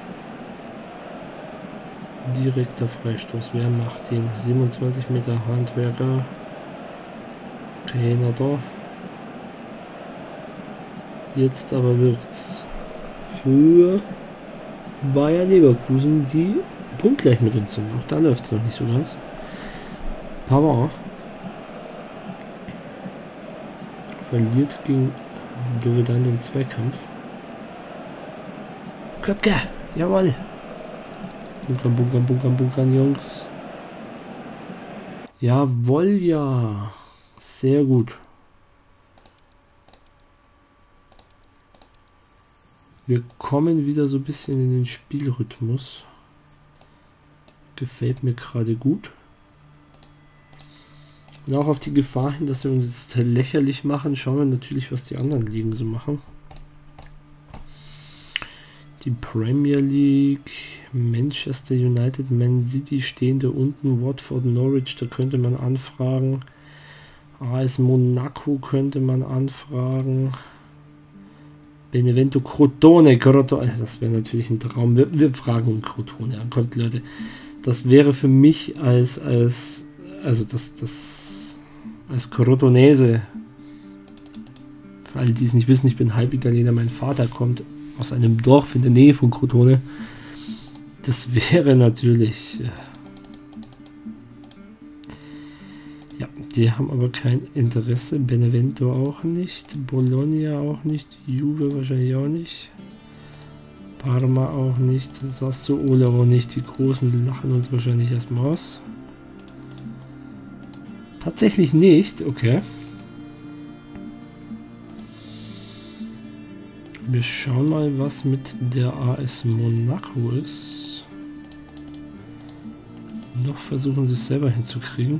Direkter Freistoß. Wer macht den? 27 Meter Handwerker. Keiner da. Jetzt aber wird's für Bayer Leverkusen, die punktgleich mit uns sind. Auch da läuft es noch nicht so ganz. Pavard verliert gegen Dovedan den Zweikampf. Köpke, jawohl. Bunkern, bunkern, bunkern, bunkern, Jungs. Jawohl, ja. Sehr gut. Wir kommen wieder so ein bisschen in den Spielrhythmus. Gefällt mir gerade gut. Und auch auf die Gefahr hin, dass wir uns jetzt lächerlich machen, schauen wir natürlich, was die anderen Ligen so machen. Die Premier League, Manchester United, Man City stehen da unten, Watford, Norwich, da könnte man anfragen. AS Monaco könnte man anfragen. Benevento, Crotone, das wäre natürlich ein Traum. Wir fragen Crotone an. Kommt, Leute, das wäre für mich als Crotonese, für alle, die es nicht wissen, ich bin Halbitaliener, mein Vater kommt aus einem Dorf in der Nähe von Crotone. Das wäre natürlich... ja, die haben aber kein Interesse. Benevento auch nicht. Bologna auch nicht. Juve wahrscheinlich auch nicht. Parma auch nicht. Sassuolo auch nicht. Die Großen lachen uns wahrscheinlich erstmal aus. Tatsächlich nicht. Okay. Wir schauen mal, was mit der AS Monaco ist. Noch versuchen sie es selber hinzukriegen.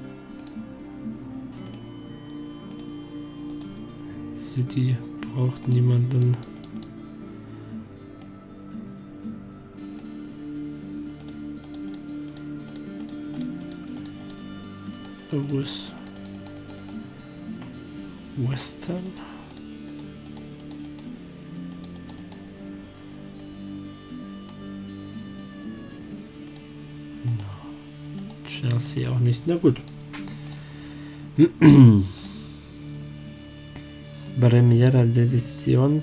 City braucht niemanden. Wo ist West Ham? Chelsea auch nicht. Na gut. Primera División.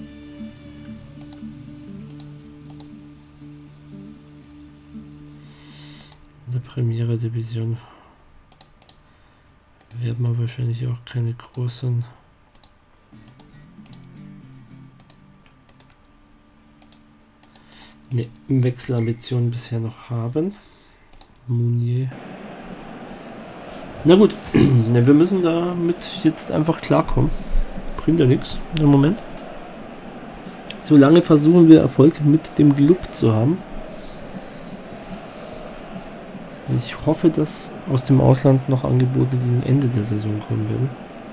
In der Primera Division werden wir wahrscheinlich auch keine großen Wechselambitionen bisher noch haben. Mounier. Na gut, wir müssen damit jetzt einfach klarkommen. Bringt ja nichts im Moment. Solange versuchen wir Erfolg mit dem Club zu haben. Ich hoffe, dass aus dem Ausland noch Angebote gegen Ende der Saison kommen werden.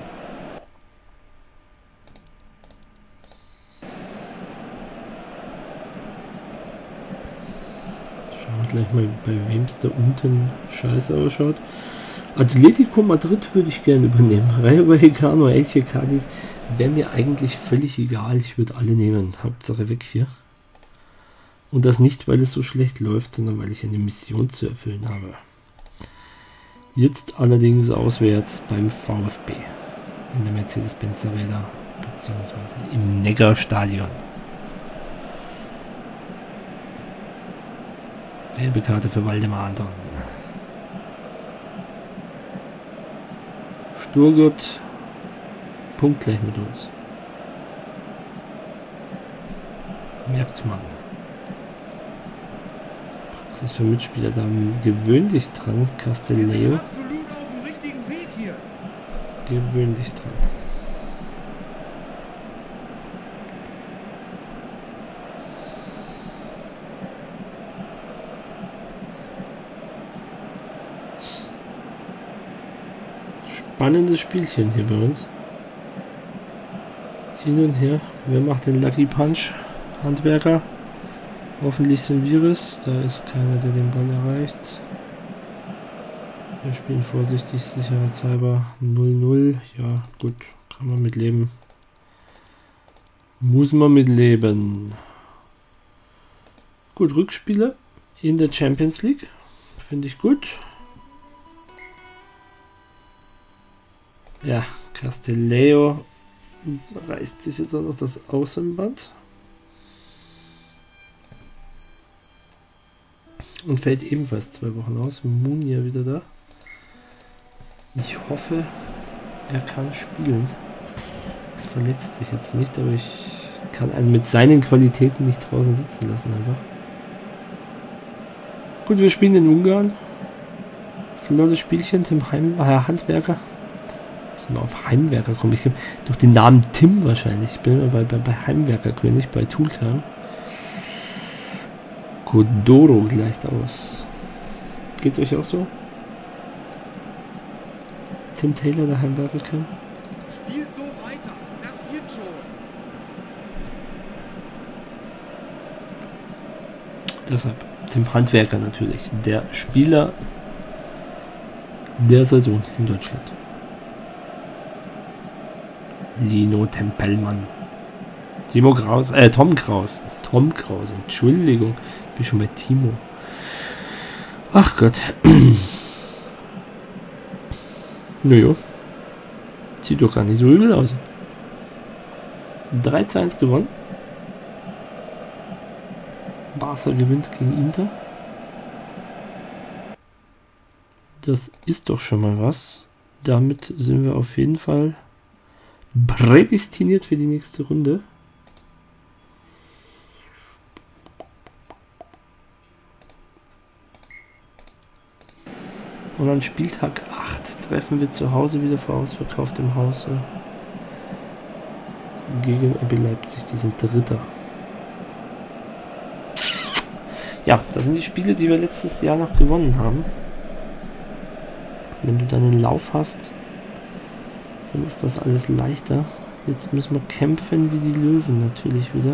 Schauen wir gleich mal, bei wem es da unten scheiße ausschaut. Atletico Madrid würde ich gerne übernehmen. Rayo Vallecano, Elche, Cadiz wäre mir eigentlich völlig egal. Ich würde alle nehmen. Hauptsache weg hier. Und das nicht, weil es so schlecht läuft, sondern weil ich eine Mission zu erfüllen habe. Jetzt allerdings auswärts beim VfB in der Mercedes-Benz Arena beziehungsweise im Neckar-Stadion. Gelbe Karte für Waldemar Anton. Sturgurt punktgleich mit uns. Merkt man. Praxis für Mitspieler da gewöhnlich dran. Castelleo. Absolut auf dem richtigen Weg hier. Gewöhnlich dran. Spannendes Spielchen hier bei uns. Hin und her. Wer macht den Lucky Punch? Handwerker. Hoffentlich sind wir es. Da ist keiner, der den Ball erreicht. Wir spielen vorsichtig, sicherheitshalber 0-0. Ja, gut. Kann man mit leben. Muss man mit leben. Gut, Rückspiele in der Champions League. Finde ich gut. Ja, Castelleo reißt sich jetzt auch noch das Außenband. Und fällt ebenfalls 2 Wochen aus. Munir wieder da. Ich hoffe, er kann spielen. Verletzt sich jetzt nicht, aber ich kann einen mit seinen Qualitäten nicht draußen sitzen lassen einfach. Gut, wir spielen in Ungarn. Flottes Spielchen, Tim Handwerker. Mal auf Heimwerker komme ich durch den Namen Tim wahrscheinlich. Ich bin immer bei Heimwerkerkönig, bei Tooltime. Kodoro gleicht aus. Geht's euch auch so? Tim Taylor, der Heimwerkerkönig? Spielt so weiter. Das wird schon. Deshalb Tim Handwerker natürlich. Der Spieler der Saison in Deutschland. Lino Tempelmann. Tom Kraus. Tom Kraus, Entschuldigung. Ich bin schon bei Timo. Ach Gott. Naja. Sieht doch gar nicht so übel aus. 3-1 gewonnen. Barca gewinnt gegen Inter. Das ist doch schon mal was. Damit sind wir auf jeden Fall prädestiniert für die nächste Runde. Und an Spieltag 8 treffen wir zu Hause wieder vor ausverkauftem Haus gegen RB Leipzig. Die sind Dritter. Ja, das sind die Spiele, die wir letztes Jahr noch gewonnen haben. Wenn du dann einen Lauf hast, dann ist das alles leichter. Jetzt müssen wir kämpfen wie die Löwen natürlich wieder.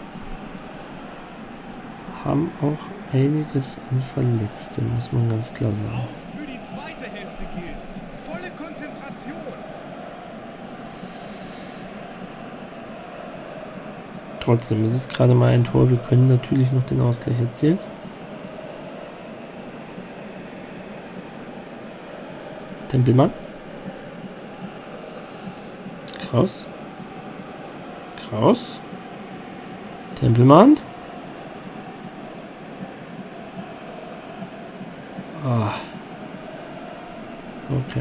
Haben auch einiges an Verletzten, muss man ganz klar sagen. Auch für die zweite Hälfte gilt. Volle Konzentration. Trotzdem, es ist gerade mal ein Tor. Wir können natürlich noch den Ausgleich erzielen. Tempelmann. Kraus. Kraus. Tempelmann. Ah. Okay.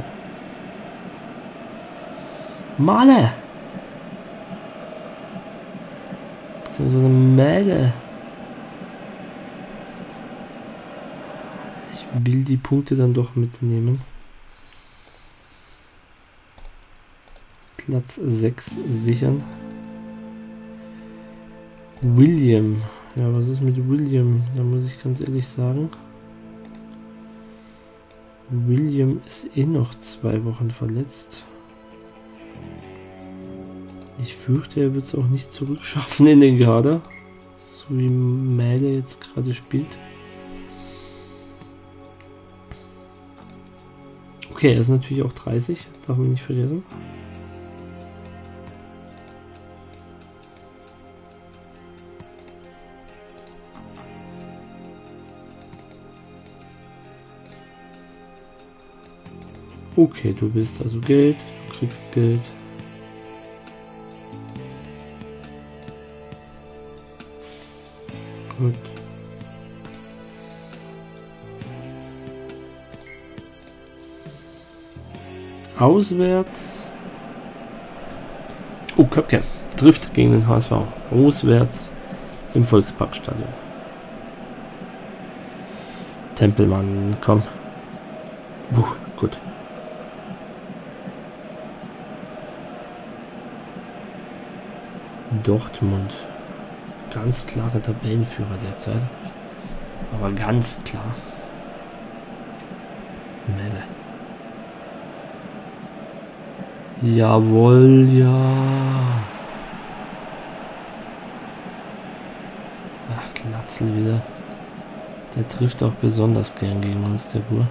Male. Beziehungsweise Male. Ich will die Punkte dann doch mitnehmen. Platz 6 sichern. William. Ja, was ist mit William? Da muss ich ganz ehrlich sagen. William ist eh noch 2 Wochen verletzt. Ich fürchte, er wird es auch nicht zurückschaffen in den Kader. So wie Mähle jetzt gerade spielt. Okay, er ist natürlich auch 30. Darf man nicht vergessen. Okay, du willst also Geld, du kriegst Geld. Gut. Auswärts. Oh, Köpke trifft gegen den HSV. Auswärts im Volksparkstadion. Tempelmann, komm. Gut. Dortmund. Ganz klare Tabellenführer derzeit. Aber ganz klar. Melle. Jawohl, ja. Ach, Glatzel wieder. Der trifft auch besonders gern gegen uns, der Bur.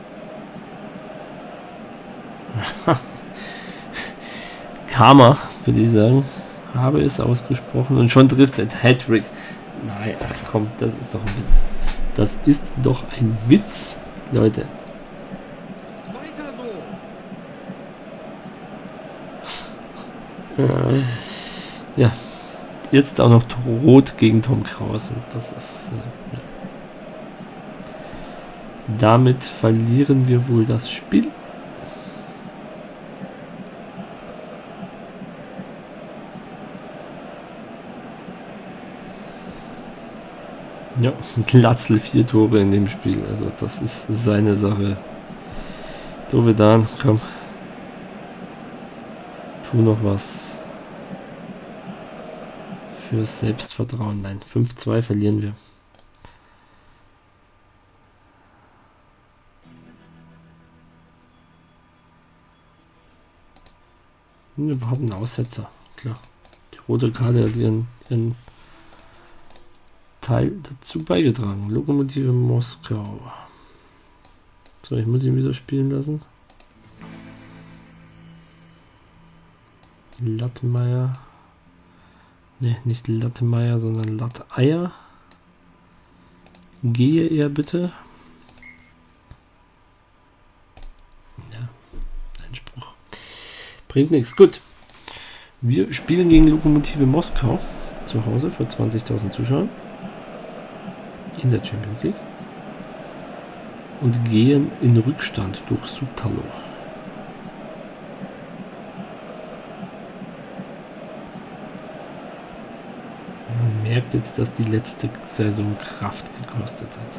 Karma, würde ich sagen. Habe es ausgesprochen und schon trifft er Hattrick. Nein, ach komm, das ist doch ein Witz. Das ist doch ein Witz, Leute. Weiter so. Ja, jetzt auch noch rot gegen Tom Kraus. Und das ist... ja. Damit verlieren wir wohl das Spiel. Ja, Glatzel 4 Tore in dem Spiel. Also das ist seine Sache. Dovedan, komm. Tu noch was. Fürs Selbstvertrauen. Nein, 5-2 verlieren wir. Wir haben einen Aussetzer, klar. Die rote Karte hat ihren Teil dazu beigetragen. Lokomotive Moskau. So, ich muss ihn wieder spielen lassen. Lattemeier. Ne, nicht Lattemeier, sondern Latteier. Gehe er bitte. Ja, Einspruch. Bringt nichts. Gut. Wir spielen gegen Lokomotive Moskau zu Hause vor 20.000 Zuschauern in der Champions League und gehen in Rückstand durch Sutalo. Man merkt jetzt, dass die letzte Saison Kraft gekostet hat.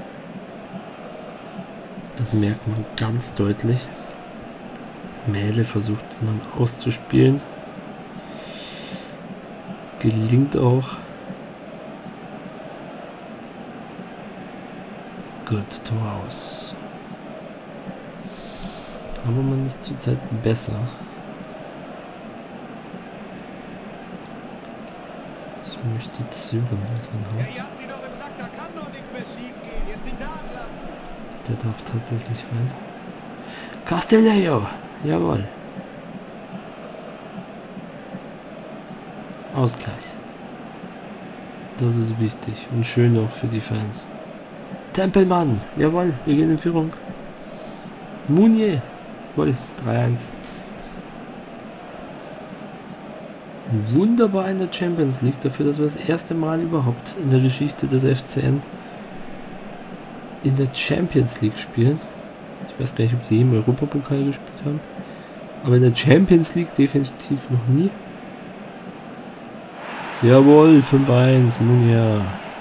Das merkt man ganz deutlich. Mähle versucht man auszuspielen. Gelingt auch. Gut, Tor aus. Aber man ist zurzeit besser. Ich möchte jetzt Sören drin haben. Ja, ihr habt sie doch im Sack, da kann doch nichts mehr schief gehen. Jetzt nicht nachlassen. Der darf tatsächlich rein. Castelleo! Jawohl. Ausgleich. Das ist wichtig und schön auch für die Fans. Tempelmann! Jawohl, wir gehen in Führung. Mounier! Jawohl, 3-1. Wunderbar in der Champions League, dafür, dass wir das erste Mal überhaupt in der Geschichte des FCN in der Champions League spielen. Ich weiß gar nicht, ob sie im Europapokal gespielt haben. Aber in der Champions League definitiv noch nie. Jawohl, 5-1, Munja.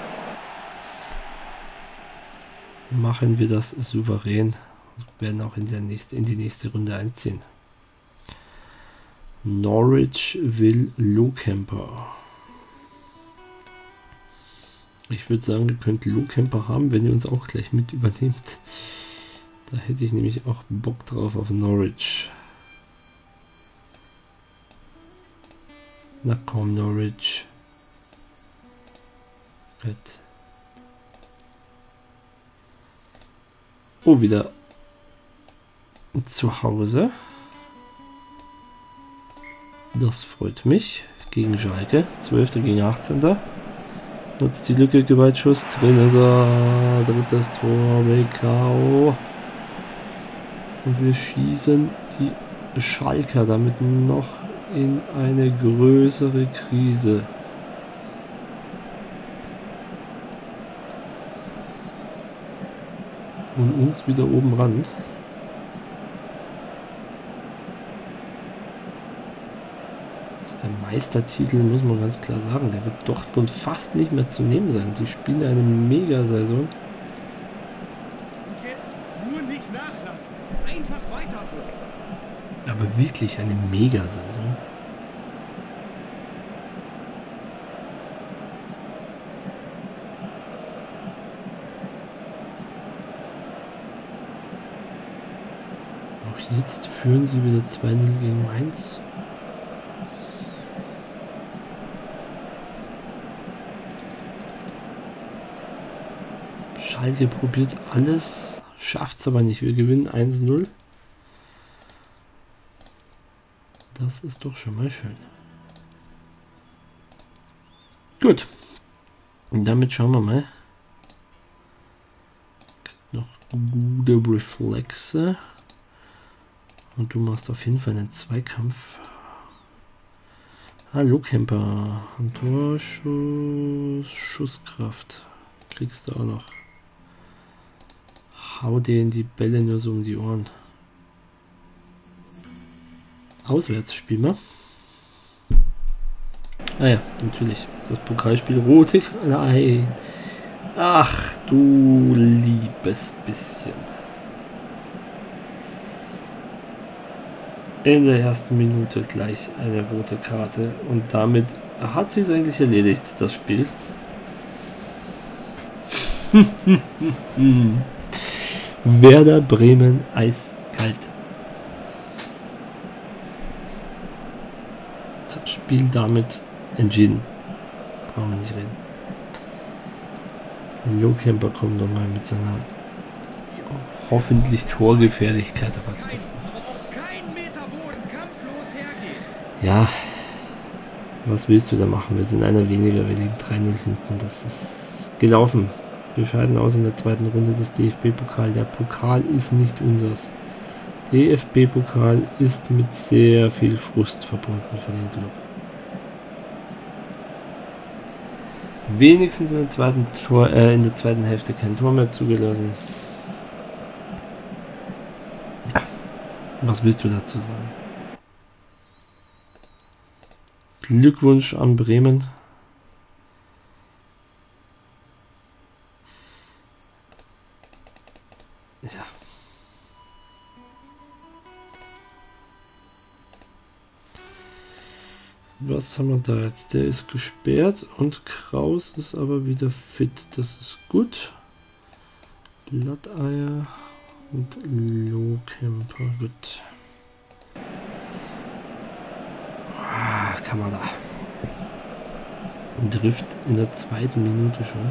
Machen wir das souverän. Und werden auch in die nächste Runde einziehen. Norwich will Lohkemper. Ich würde sagen, ihr könnt Lohkemper haben, wenn ihr uns auch gleich mit übernehmt. Da hätte ich nämlich auch Bock drauf auf Norwich. Na komm, Norwich. Gut. Oh, wieder zu Hause. Das freut mich. Gegen Schalke. 12. gegen 18. Nutzt die Lücke, Gewaltschuss. Drin ist er. Drittes Tor. BKO. Und wir schießen die Schalker damit noch in eine größere Krise. Und uns wieder oben ran. Der Meistertitel, muss man ganz klar sagen, der wird Dortmund fast nicht mehr zu nehmen sein. Die spielen eine Mega-Saison. Und jetzt nur nicht nachlassen. Einfach weiter so. Aber wirklich eine Mega-Saison. Auch jetzt führen sie wieder 2-0 gegen Mainz. Schalke probiert alles, schafft es aber nicht. Wir gewinnen 1-0. Das ist doch schon mal schön. Gut. Und damit schauen wir mal. Noch gute Reflexe. Und du machst auf jeden Fall einen Zweikampf. Hallo Camper. Torschuss, Schusskraft. Kriegst du auch noch. Hau denen die Bälle nur so um die Ohren. Auswärts spielen wir. Ah ja, natürlich. Ist das Pokalspiel rote? Nein. Ach du liebes bisschen. In der ersten Minute gleich eine rote Karte. Und damit hat sie es eigentlich erledigt, das Spiel. Werder Bremen eiskalt. Das Spiel damit entschieden. Brauchen wir nicht reden. Lohkemper kommt nochmal mit seiner hoffentlich Torgefährlichkeit. Aber das ist... Ja, was willst du da machen? Wir sind einer weniger, wir liegen 3-0 hinten. Das ist gelaufen. Wir scheiden aus in der zweiten Runde des DFB-Pokal. Der Pokal ist nicht unseres. DFB-Pokal ist mit sehr viel Frust verbunden für den Club. Wenigstens in der zweiten Hälfte kein Tor mehr zugelassen. Ja, was willst du dazu sagen? Glückwunsch an Bremen. Ja. Was haben wir da jetzt? Der ist gesperrt und Kraus ist aber wieder fit. Das ist gut. Blatteier und Lohkemper. Gut. Kamada. Trifft in der zweiten Minute schon.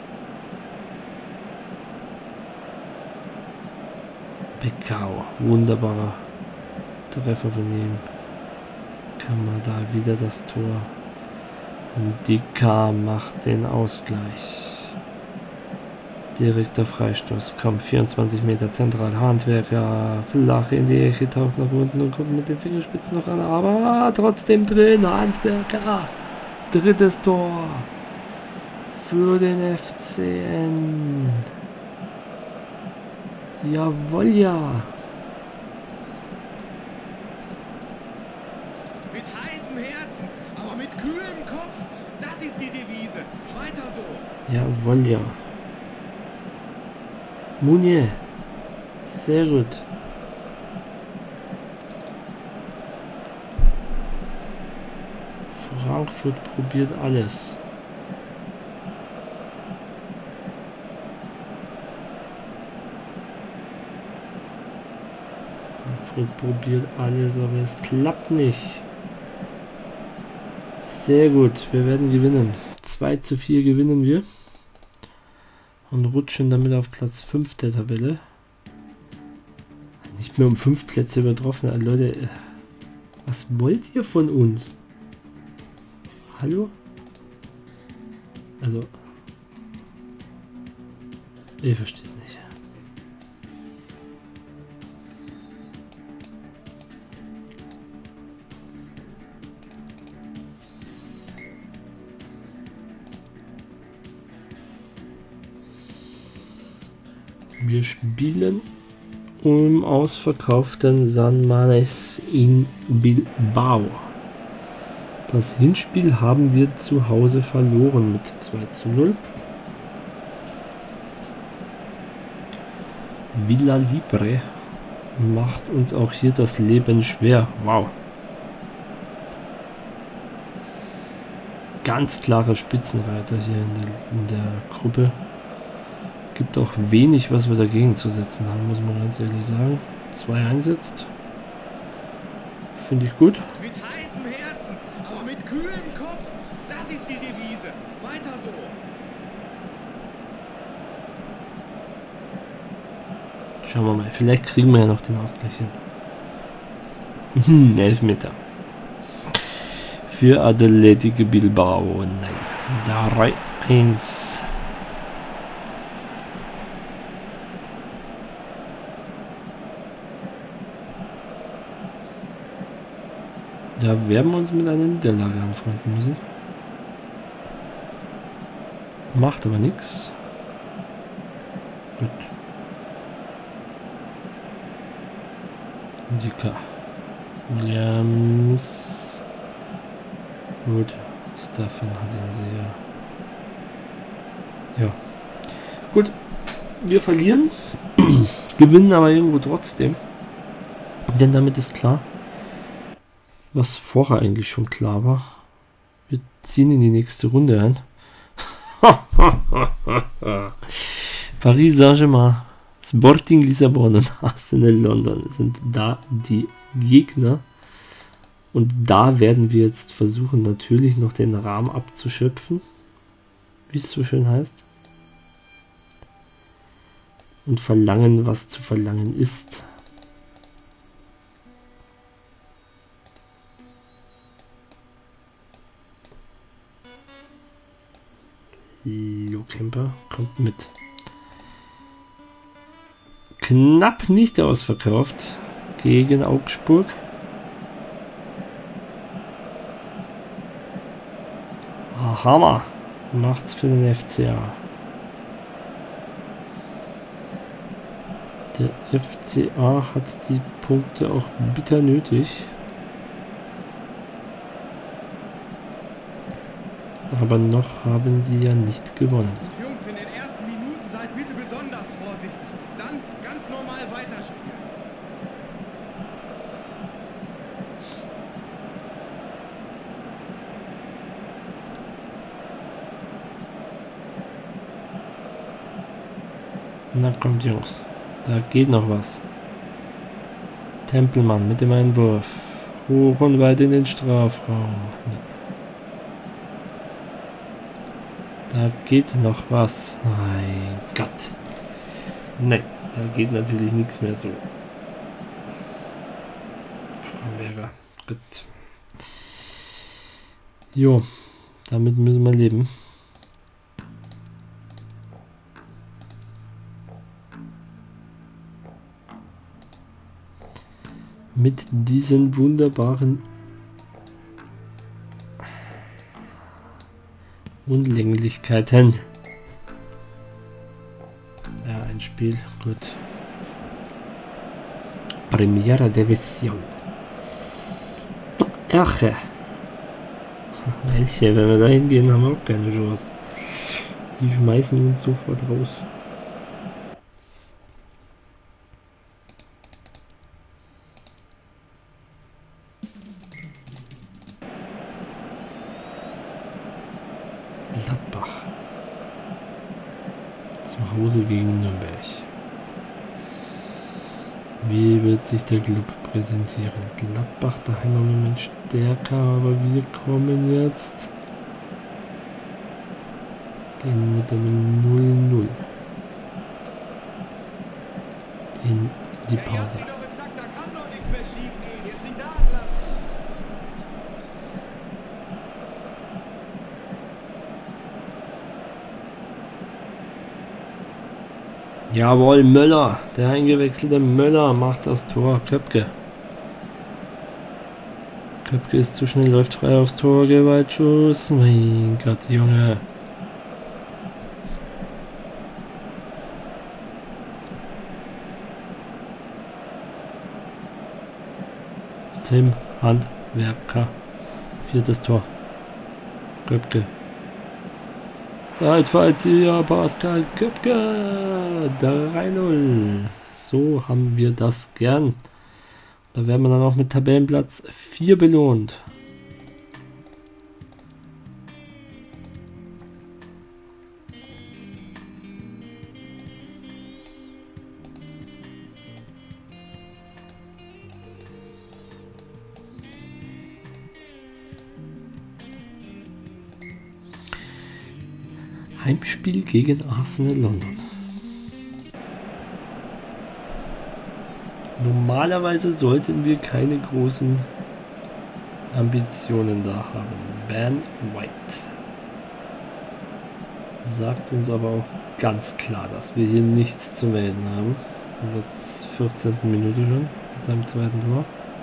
Beckau. Wunderbarer Treffer von ihm. Kamada wieder das Tor. Und Dika macht den Ausgleich. Direkter Freistoß. Kommt 24 Meter zentral. Handwerker. Flach in die Ecke. Taucht nach unten und kommt mit den Fingerspitzen noch an. Aber trotzdem drin. Handwerker. Drittes Tor. Für den FCN. Jawohl, ja. Mit heißem Herzen, aber mit kühlem Kopf. Das ist die Devise. Weiter so. Jawohl, ja. Mounier. Sehr gut. Frankfurt probiert alles. Frankfurt probiert alles, aber es klappt nicht. Sehr gut, wir werden gewinnen. 2:4 gewinnen wir. Und rutschen damit auf Platz 5 der Tabelle. Nicht mehr um 5 Plätze übertroffen. Leute, was wollt ihr von uns? Hallo? Also, ich verstehe es nicht. Wir spielen im ausverkauften San Mamés in Bilbao. Das Hinspiel haben wir zu Hause verloren mit 2:0. Villa Libre macht uns auch hier das Leben schwer. Wow. Ganz klarer Spitzenreiter hier in der Gruppe. Gibt auch wenig, was wir dagegen zu setzen haben, muss man ganz ehrlich sagen. 2 einsetzt. Finde ich gut. Mit heißem Herzen, aber mit kühlem Kopf. Das ist die Devise. Weiter so. Schauen wir mal. Vielleicht kriegen wir ja noch den Ausgleich hin. 11 Meter. Für Athletic Bilbao. Nein. 3:1. Da werden wir uns mit einer Niederlage anfreunden müssen. Macht aber nichts. Gut. Dicker. Williams. Gut. Stefan hat ihn sicher. Ja. Gut. Wir verlieren. Gewinnen aber irgendwo trotzdem. Denn damit ist klar, was vorher eigentlich schon klar war. Wir ziehen in die nächste Runde ein. Paris Saint-Germain, Sporting Lissabon und Arsenal London sind da die Gegner. Und da werden wir jetzt versuchen, natürlich noch den Rahmen abzuschöpfen, wie es so schön heißt. Und verlangen, was zu verlangen ist. Jo Camper kommt mit. Knapp nicht ausverkauft gegen Augsburg. Hammer macht's für den FCA. Der FCA hat die Punkte auch bitter nötig. Aber noch haben sie ja nicht gewonnen. Und Jungs, in den ersten Minuten seid bitte besonders vorsichtig. Dann ganz normal weiterspielen. Na kommt Jungs, da geht noch was. Tempelmann mit dem Einwurf. Hoch und weit in den Strafraum. Da geht noch was. Mein Gott. Nein, da geht natürlich nichts mehr so. Framberger. Gut. Jo, damit müssen wir leben. Mit diesen wunderbaren Unlänglichkeiten. Ja, ein Spiel, gut. Primera División. Ach, welche? Wenn wir da hingehen, haben wir auch keine Chance. Die schmeißen uns sofort raus. Gladbach. Zu Hause gegen Nürnberg. Wie wird sich der Club präsentieren? Gladbach daheim im Moment stärker, aber wir kommen jetzt. Gehen mit einem 0:0 in die Pause. Jawohl, Möller, der eingewechselte Möller macht das Tor. Köpke. Köpke ist zu schnell, läuft frei aufs Tor, Gewaltschuss. Mein Gott, Junge. Tim Handwerker. 4. Tor. Köpke. Zeitverzieher Pascal Köpke. 3-0. So haben wir das gern. Da werden wir dann auch mit Tabellenplatz 4 belohnt. Heimspiel gegen Arsenal London. Normalerweise sollten wir keine großen Ambitionen da haben. Ben White sagt uns aber auch ganz klar, dass wir hier nichts zu melden haben. In der 14. Minute schon mit seinem zweiten Tor.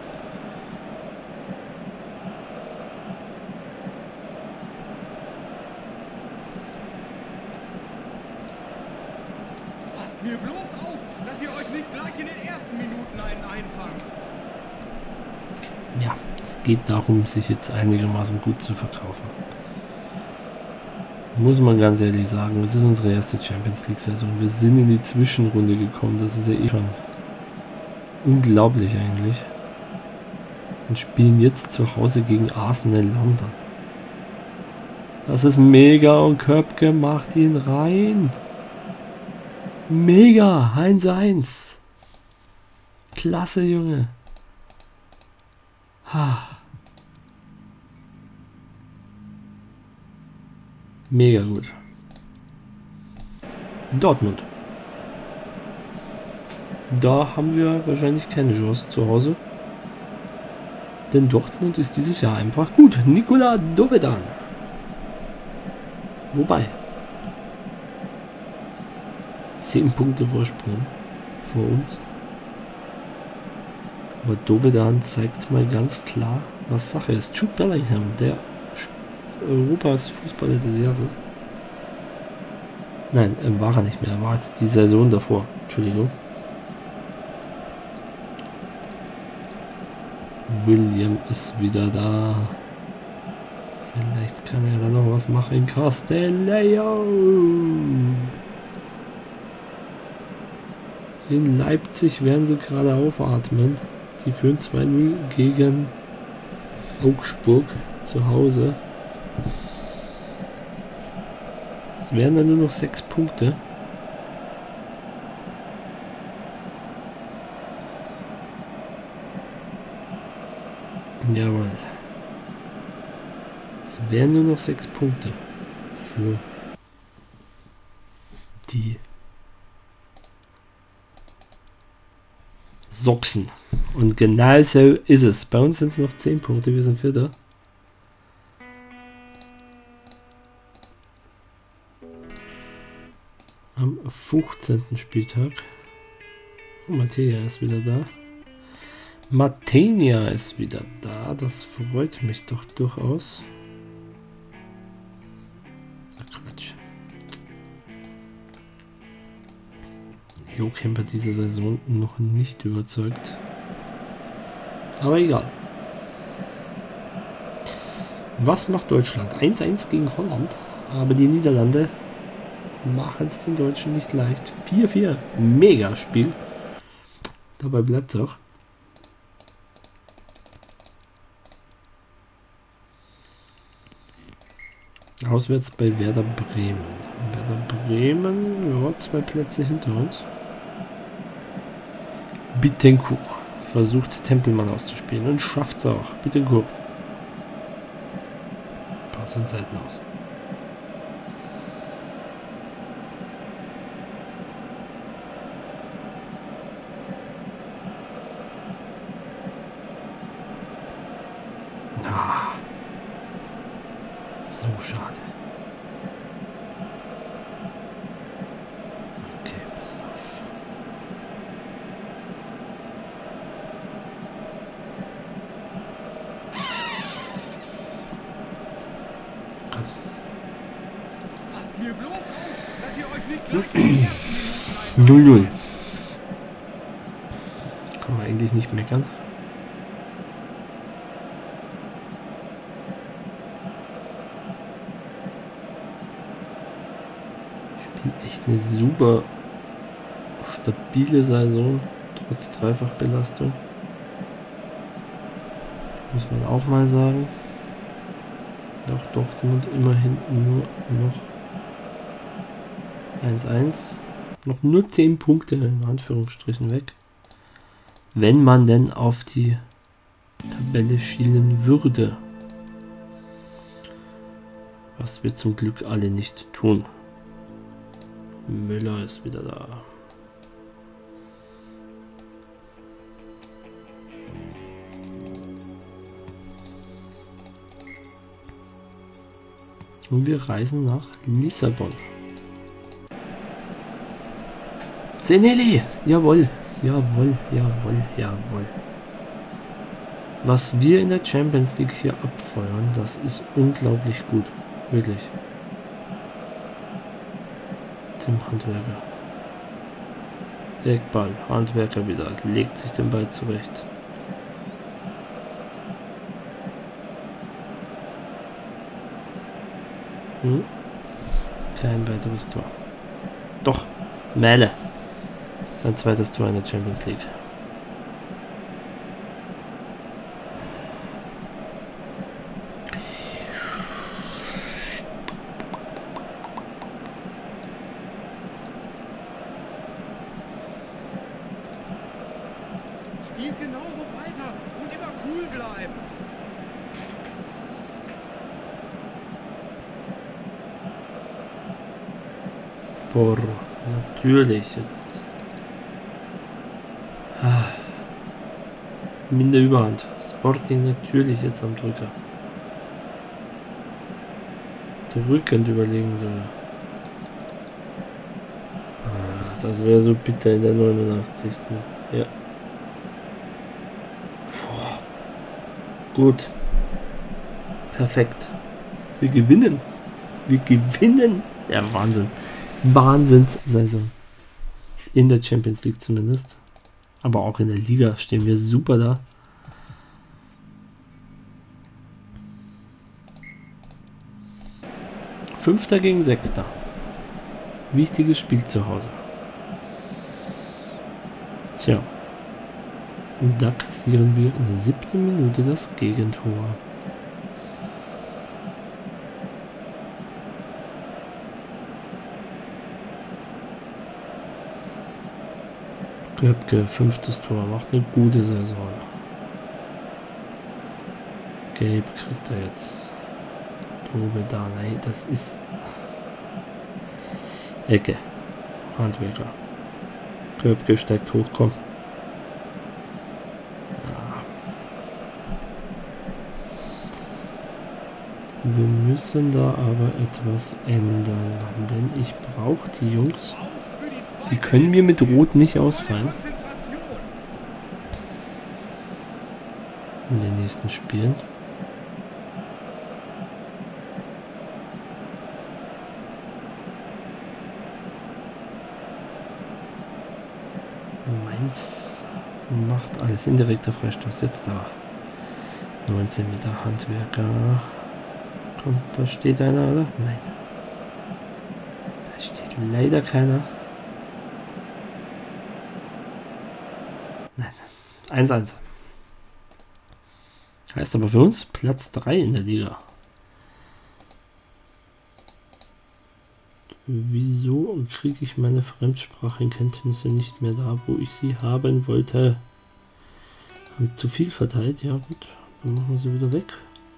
Mir bloß auf, dass ihr euch nicht gleich in den ersten Minuten einen einfangt. Ja, es geht darum, sich jetzt einigermaßen gut zu verkaufen. Muss man ganz ehrlich sagen, das ist unsere erste Champions League Saison. Wir sind in die Zwischenrunde gekommen, das ist ja eh schon unglaublich eigentlich. Und spielen jetzt zu Hause gegen Arsenal London. Das ist mega und Köpke macht ihn rein. Mega, 1-1. Klasse, Junge. Mega gut. Dortmund. Da haben wir wahrscheinlich keine Chance zu Hause. Denn Dortmund ist dieses Jahr einfach gut. Nikola Dovedan. Wobei 10 Punkte Vorsprung vor uns. Aber Dovedan zeigt mal ganz klar, was Sache ist. Jude Bellingham, der Europas Fußballer des Jahres. Nein, war er nicht mehr. Er war jetzt die Saison davor. Entschuldigung. William ist wieder da. Vielleicht kann er da noch was machen. Castelleo. In Leipzig werden sie gerade aufatmen. Die führen 2-0 gegen Augsburg zu Hause. Es wären dann nur noch 6 Punkte. Jawohl. Es wären nur noch 6 Punkte für die Sachsen. Und genau so ist es. Bei uns sind es noch 10 Punkte, wir sind Vierter. Am 15. Spieltag. Oh, Matenia ist wieder da. Matenia ist wieder da. Das freut mich doch durchaus. Ach, Quatsch. Jo Kemper diese Saison noch nicht überzeugt. Aber egal. Was macht Deutschland? 1-1 gegen Holland. Aber die Niederlande machen es den Deutschen nicht leicht. 4-4. Mega Spiel. Dabei bleibt es auch. Auswärts bei Werder Bremen. Werder Bremen, ja, 2 Plätze hinter uns. Bittencourt versucht Tempelmann auszuspielen und schafft es auch. Bittencourt. Pass in Seiten aus. So schade. Okay, pass auf. Passt mir bloß auf, dass ihr euch nicht gleich in den ersten 0-0. Kann man eigentlich nicht meckern. spielen echt eine super stabile Saison, trotz Dreifachbelastung. Muss man auch mal sagen. Doch Dortmund immerhin nur noch 1-1. Noch nur 10 Punkte in Anführungsstrichen weg. Wenn man denn auf die Tabelle schielen würde. Was wir zum Glück alle nicht tun. Müller ist wieder da. Und wir reisen nach Lissabon. Zenelli! Jawohl, jawohl, jawohl, jawohl. Was wir in der Champions League hier abfeuern, das ist unglaublich gut. Wirklich. Tim Handwerker. Eckball, Handwerker wieder. Legt sich den Ball zurecht. Kein weiteres Tor. Doch, Mähle. Sein zweites Tor in der Champions League. Spielt genauso weiter und immer cool bleiben. Boah, natürlich jetzt. Minder Überhand. Sporting natürlich jetzt am Drücker. Drückend überlegen sogar. Das wäre so bitter in der 89. Ja. Boah. Gut. Perfekt. Wir gewinnen. Wir gewinnen. Ja, Wahnsinn. Wahnsinnssaison. In der Champions League zumindest. Aber auch in der Liga stehen wir super da. Fünfter gegen Sechster. Wichtiges Spiel zu Hause. Tja. Und da kassieren wir in der 7. Minute das Gegentor. Köpke, 5. Tor, macht eine gute Saison. Gelb kriegt er jetzt. Probe da, nein, das ist Ecke. Handwerker. Köpke steigt hoch, komm. Ja. Wir müssen da aber etwas ändern, denn ich brauche die Jungs. Die können mir mit Rot nicht ausfallen. In den nächsten Spielen. Mainz macht alles. Indirekter Freistoß. Jetzt aber. 19 Meter Handwerker. Kommt, da steht einer, oder? Nein. Da steht leider keiner. Nein. 1-1. Heißt aber für uns Platz 3 in der Liga. Wieso kriege ich meine Fremdsprachenkenntnisse nicht mehr da, wo ich sie haben wollte? Haben zu viel verteilt? Ja gut, dann machen wir sie wieder weg.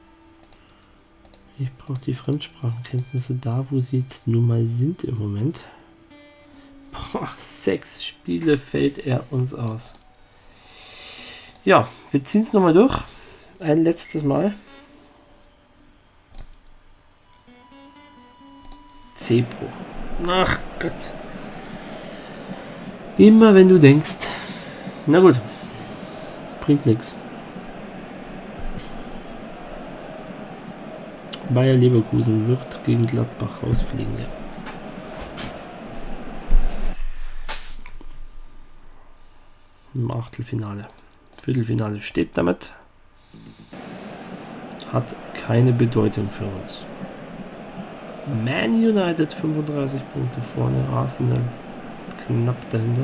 Ich brauche die Fremdsprachenkenntnisse da, wo sie jetzt nun mal sind im Moment. Boah, 6 Spiele fällt er uns aus. Ja, wir ziehen es nochmal durch. Ein letztes Mal. C-Bruch. Ach Gott. Immer wenn du denkst. Na gut. Bringt nichts. Bayer Leverkusen wird gegen Gladbach rausfliegen. Ja. Im Achtelfinale. Viertelfinale steht damit. Hat keine Bedeutung für uns. Man United 35 Punkte vorne, Arsenal knapp dahinter.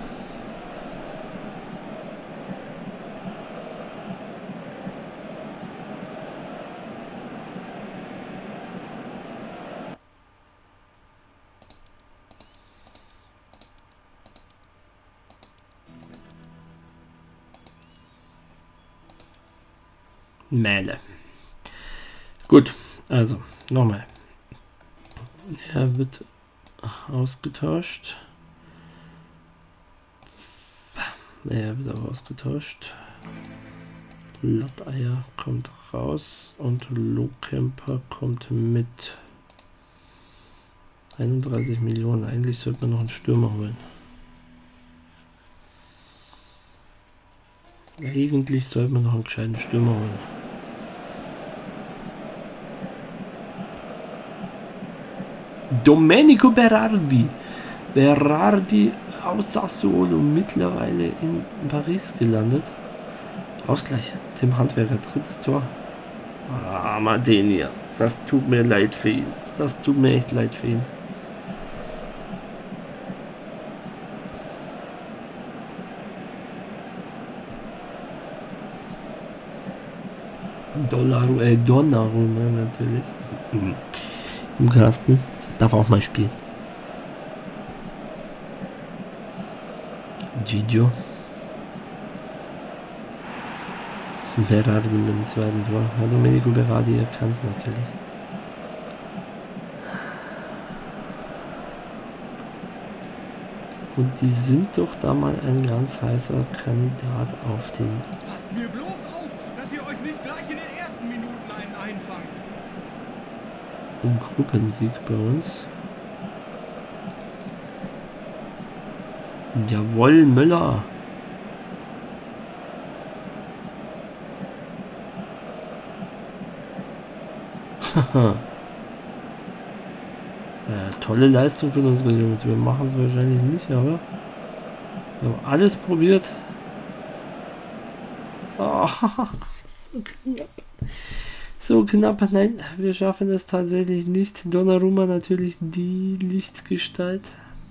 Mähle. Gut, also nochmal. Er wird ausgetauscht. Er wird auch ausgetauscht. Latteier kommt raus und Lohkemper kommt mit 31 Millionen. Eigentlich sollte man noch einen Stürmer holen. Eigentlich sollte man noch einen gescheiten Stürmer holen. Domenico Berardi. Berardi aus Sassuolo, mittlerweile in Paris gelandet. Ausgleich. Tim Handwerker, drittes Tor. Ah, Martenia. Das tut mir leid für ihn. Das tut mir echt leid für ihn. Donnarumma natürlich. Im Kasten. Darf auch mal spielen. Gigio. Berardi mit dem zweiten Tor. Domenico Berardi, er kann es natürlich. Und die sind doch da mal ein ganz heißer Kandidat auf den... Passt mir bloß auf, dass ihr euch nicht gleich in den ersten Minuten einen einfangt. Gruppensieg bei uns. Jawohl, Müller. Ja, tolle Leistung von unseren Jungs. Wir machen es wahrscheinlich nicht, aber wir haben alles probiert. Oh, so knapp. So knapp. Nein, wir schaffen es tatsächlich nicht. Donnarumma natürlich die Lichtgestalt.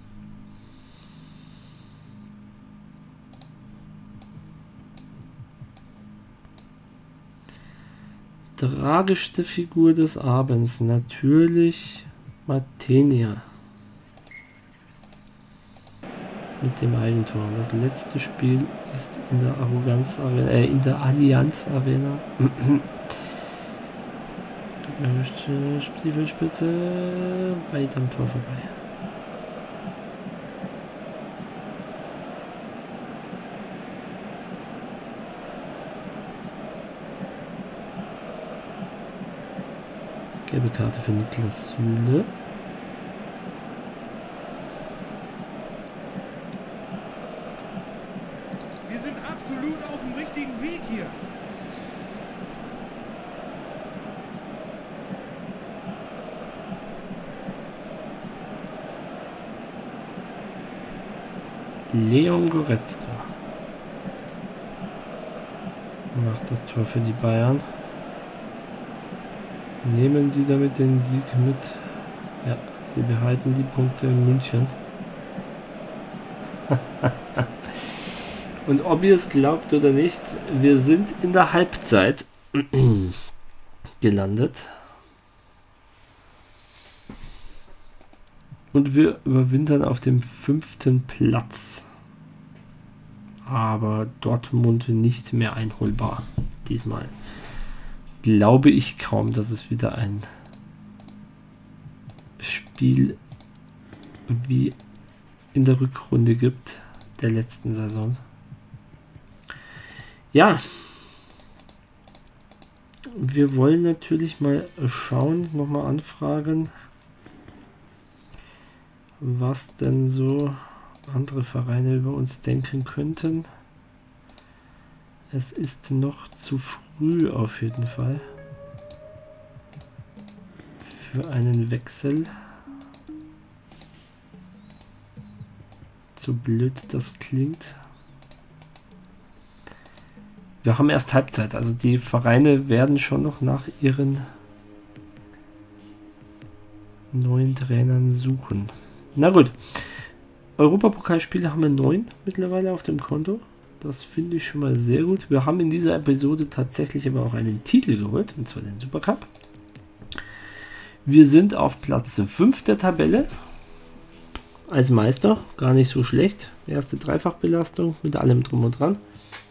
Tragischste Figur des Abends, natürlich Martenia. Mit dem Eigentor. Das letzte Spiel ist in der in der Allianz Arena. Stiefelspitze weit am Tor vorbei. Gelbe Karte für Niklas Süle. Wir sind absolut auf dem richtigen Weg hier. Leon Goretzka macht das Tor für die Bayern. Nehmen Sie damit den Sieg mit. Ja, Sie behalten die Punkte in München. Und ob ihr es glaubt oder nicht, wir sind in der Halbzeit gelandet. Und wir überwintern auf dem 5. Platz. Aber Dortmund nicht mehr einholbar. Diesmal glaube ich kaum, dass es wieder ein Spiel wie in der Rückrunde gibt, der letzten Saison. Ja, wir wollen natürlich mal schauen, nochmal anfragen, was denn so andere Vereine über uns denken könnten. Es ist noch zu früh auf jeden Fall für einen Wechsel. So blöd das klingt. Wir haben erst Halbzeit, also die Vereine werden schon noch nach ihren Neuen Trainern suchen. Na gut. Europapokalspiele haben wir 9 mittlerweile auf dem Konto. Das finde ich schon mal sehr gut. Wir haben in dieser Episode tatsächlich aber auch einen Titel geholt, und zwar den Supercup. Wir sind auf Platz 5 der Tabelle. Als Meister, gar nicht so schlecht. Erste Dreifachbelastung mit allem drum und dran.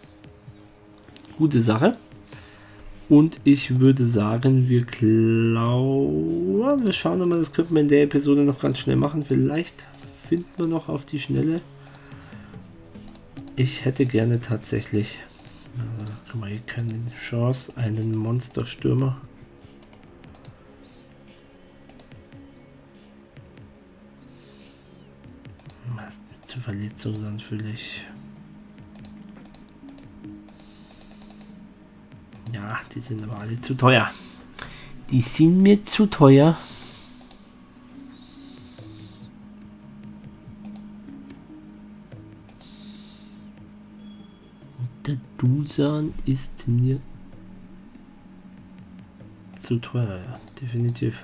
Gute Sache. Und ich würde sagen, wir schauen nochmal, das könnten wir in der Episode noch ganz schnell machen. Vielleicht finden wir noch auf die Schnelle. Ich hätte gerne tatsächlich, guck mal, hier keine Chance, einen Monsterstürmer. Was zu Verletzungen anfällig. Ja, die sind aber alle zu teuer. Die sind mir zu teuer. Der Dusan ist mir zu teuer, ja, definitiv.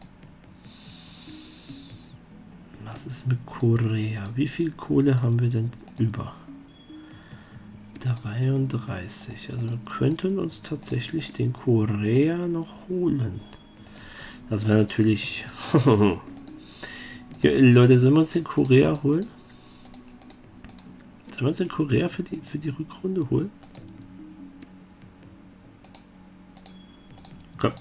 Was ist mit Korea? Wie viel Kohle haben wir denn über? 33. Also wir könnten uns tatsächlich den Korea noch holen. Das wäre natürlich... Ja, Leute, sollen wir uns den Korea holen? Sollen wir uns den Korea für die Rückrunde holen? Komm.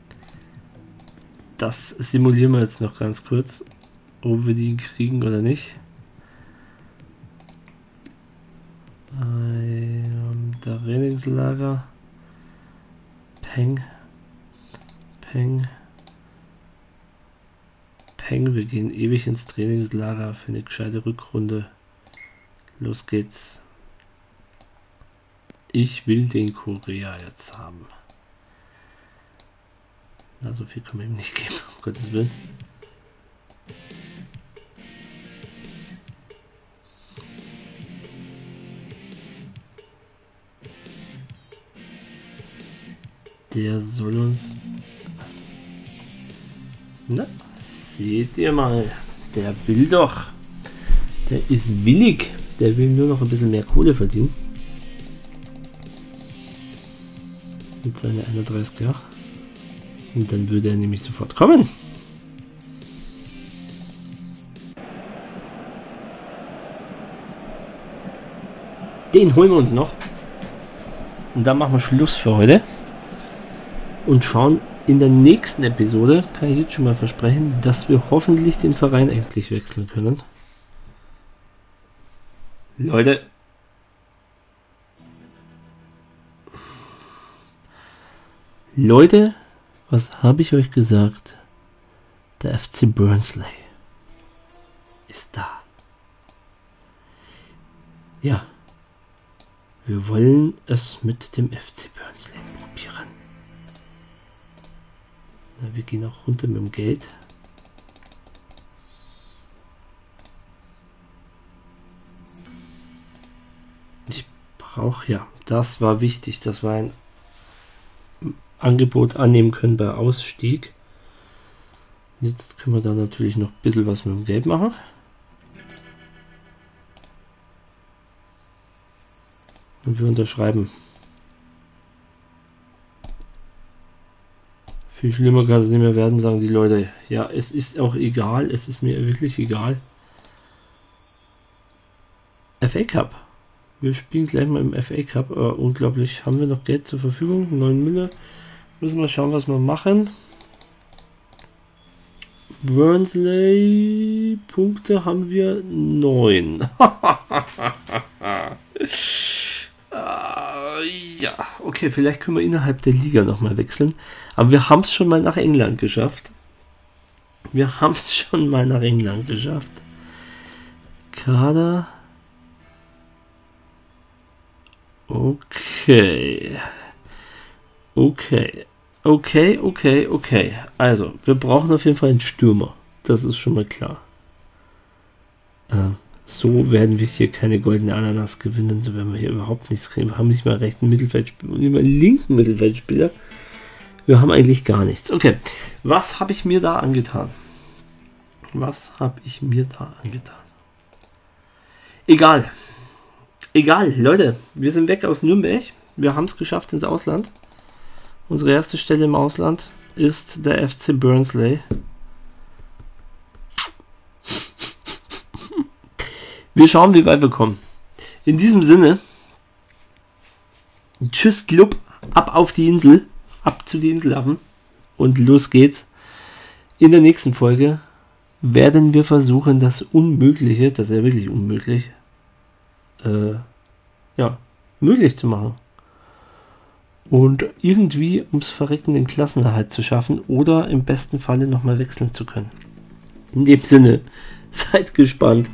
Das simulieren wir jetzt noch ganz kurz, ob wir die kriegen oder nicht. Trainingslager. Peng. Wir gehen ewig ins Trainingslager für eine gescheite Rückrunde. Los geht's. Ich will den Korea jetzt haben. Na, so viel kann man ihm nicht geben, um Gottes Willen. Der soll uns... Na, seht ihr mal. Der will doch. Der ist willig. Der will nur noch ein bisschen mehr Kohle verdienen. Mit seiner 31 Jahre. Und dann würde er nämlich sofort kommen. Den holen wir uns noch. Und dann machen wir Schluss für heute. Und schauen in der nächsten Episode, kann ich jetzt schon mal versprechen, dass wir hoffentlich den Verein endlich wechseln können. Leute, was habe ich euch gesagt? Der FC Barnsley ist da. Ja, wir wollen es mit dem FC Barnsley probieren. Na, wir gehen auch runter mit dem Geld. Ich brauche, ja, das war wichtig. Das war ein Angebot annehmen können bei Ausstieg. Jetzt können wir da natürlich noch ein bisschen was mit dem Geld machen. Und wir unterschreiben. Viel schlimmer kann es nicht mehr werden, sagen die Leute. Ja, es ist auch egal. Es ist mir wirklich egal. FA Cup. Wir spielen gleich mal im FA Cup. Unglaublich. Haben wir noch Geld zur Verfügung? 9 Mille. Müssen wir schauen, was wir machen. Barnsley Punkte haben wir 9. Ja, okay, vielleicht können wir innerhalb der Liga nochmal wechseln. Aber wir haben es schon mal nach England geschafft. Kader. Okay. Also, wir brauchen auf jeden Fall einen Stürmer. Das ist schon mal klar. So werden wir hier keine goldene Ananas gewinnen. So werden wir hier überhaupt nichts kriegen. Wir haben nicht mal rechten Mittelfeldspieler und nicht mal linken Mittelfeldspieler. Wir haben eigentlich gar nichts. Okay, was habe ich mir da angetan? Was habe ich mir da angetan? Egal. Egal, Leute. Wir sind weg aus Nürnberg. Wir haben es geschafft ins Ausland. Unsere erste Stelle im Ausland ist der FC Burnsley. Wir schauen, wie weit wir kommen. In diesem Sinne, tschüss Club, ab auf die Insel, ab zu den Inselaffen und los geht's. In der nächsten Folge werden wir versuchen, das Unmögliche, das ist ja wirklich unmöglich, möglich zu machen. Und irgendwie ums Verrecken den Klassenerhalt zu schaffen oder im besten Falle nochmal wechseln zu können. In dem Sinne, seid gespannt.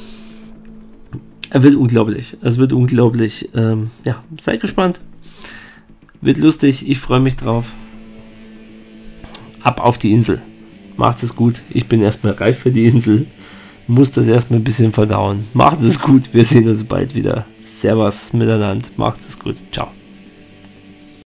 Es wird unglaublich. Es wird unglaublich. Seid gespannt. Wird lustig. Ich freue mich drauf. Ab auf die Insel. Macht es gut. Ich bin erstmal reif für die Insel. Muss das erstmal ein bisschen verdauen. Macht es gut. Wir sehen uns bald wieder. Servus miteinander. Macht es gut. Ciao.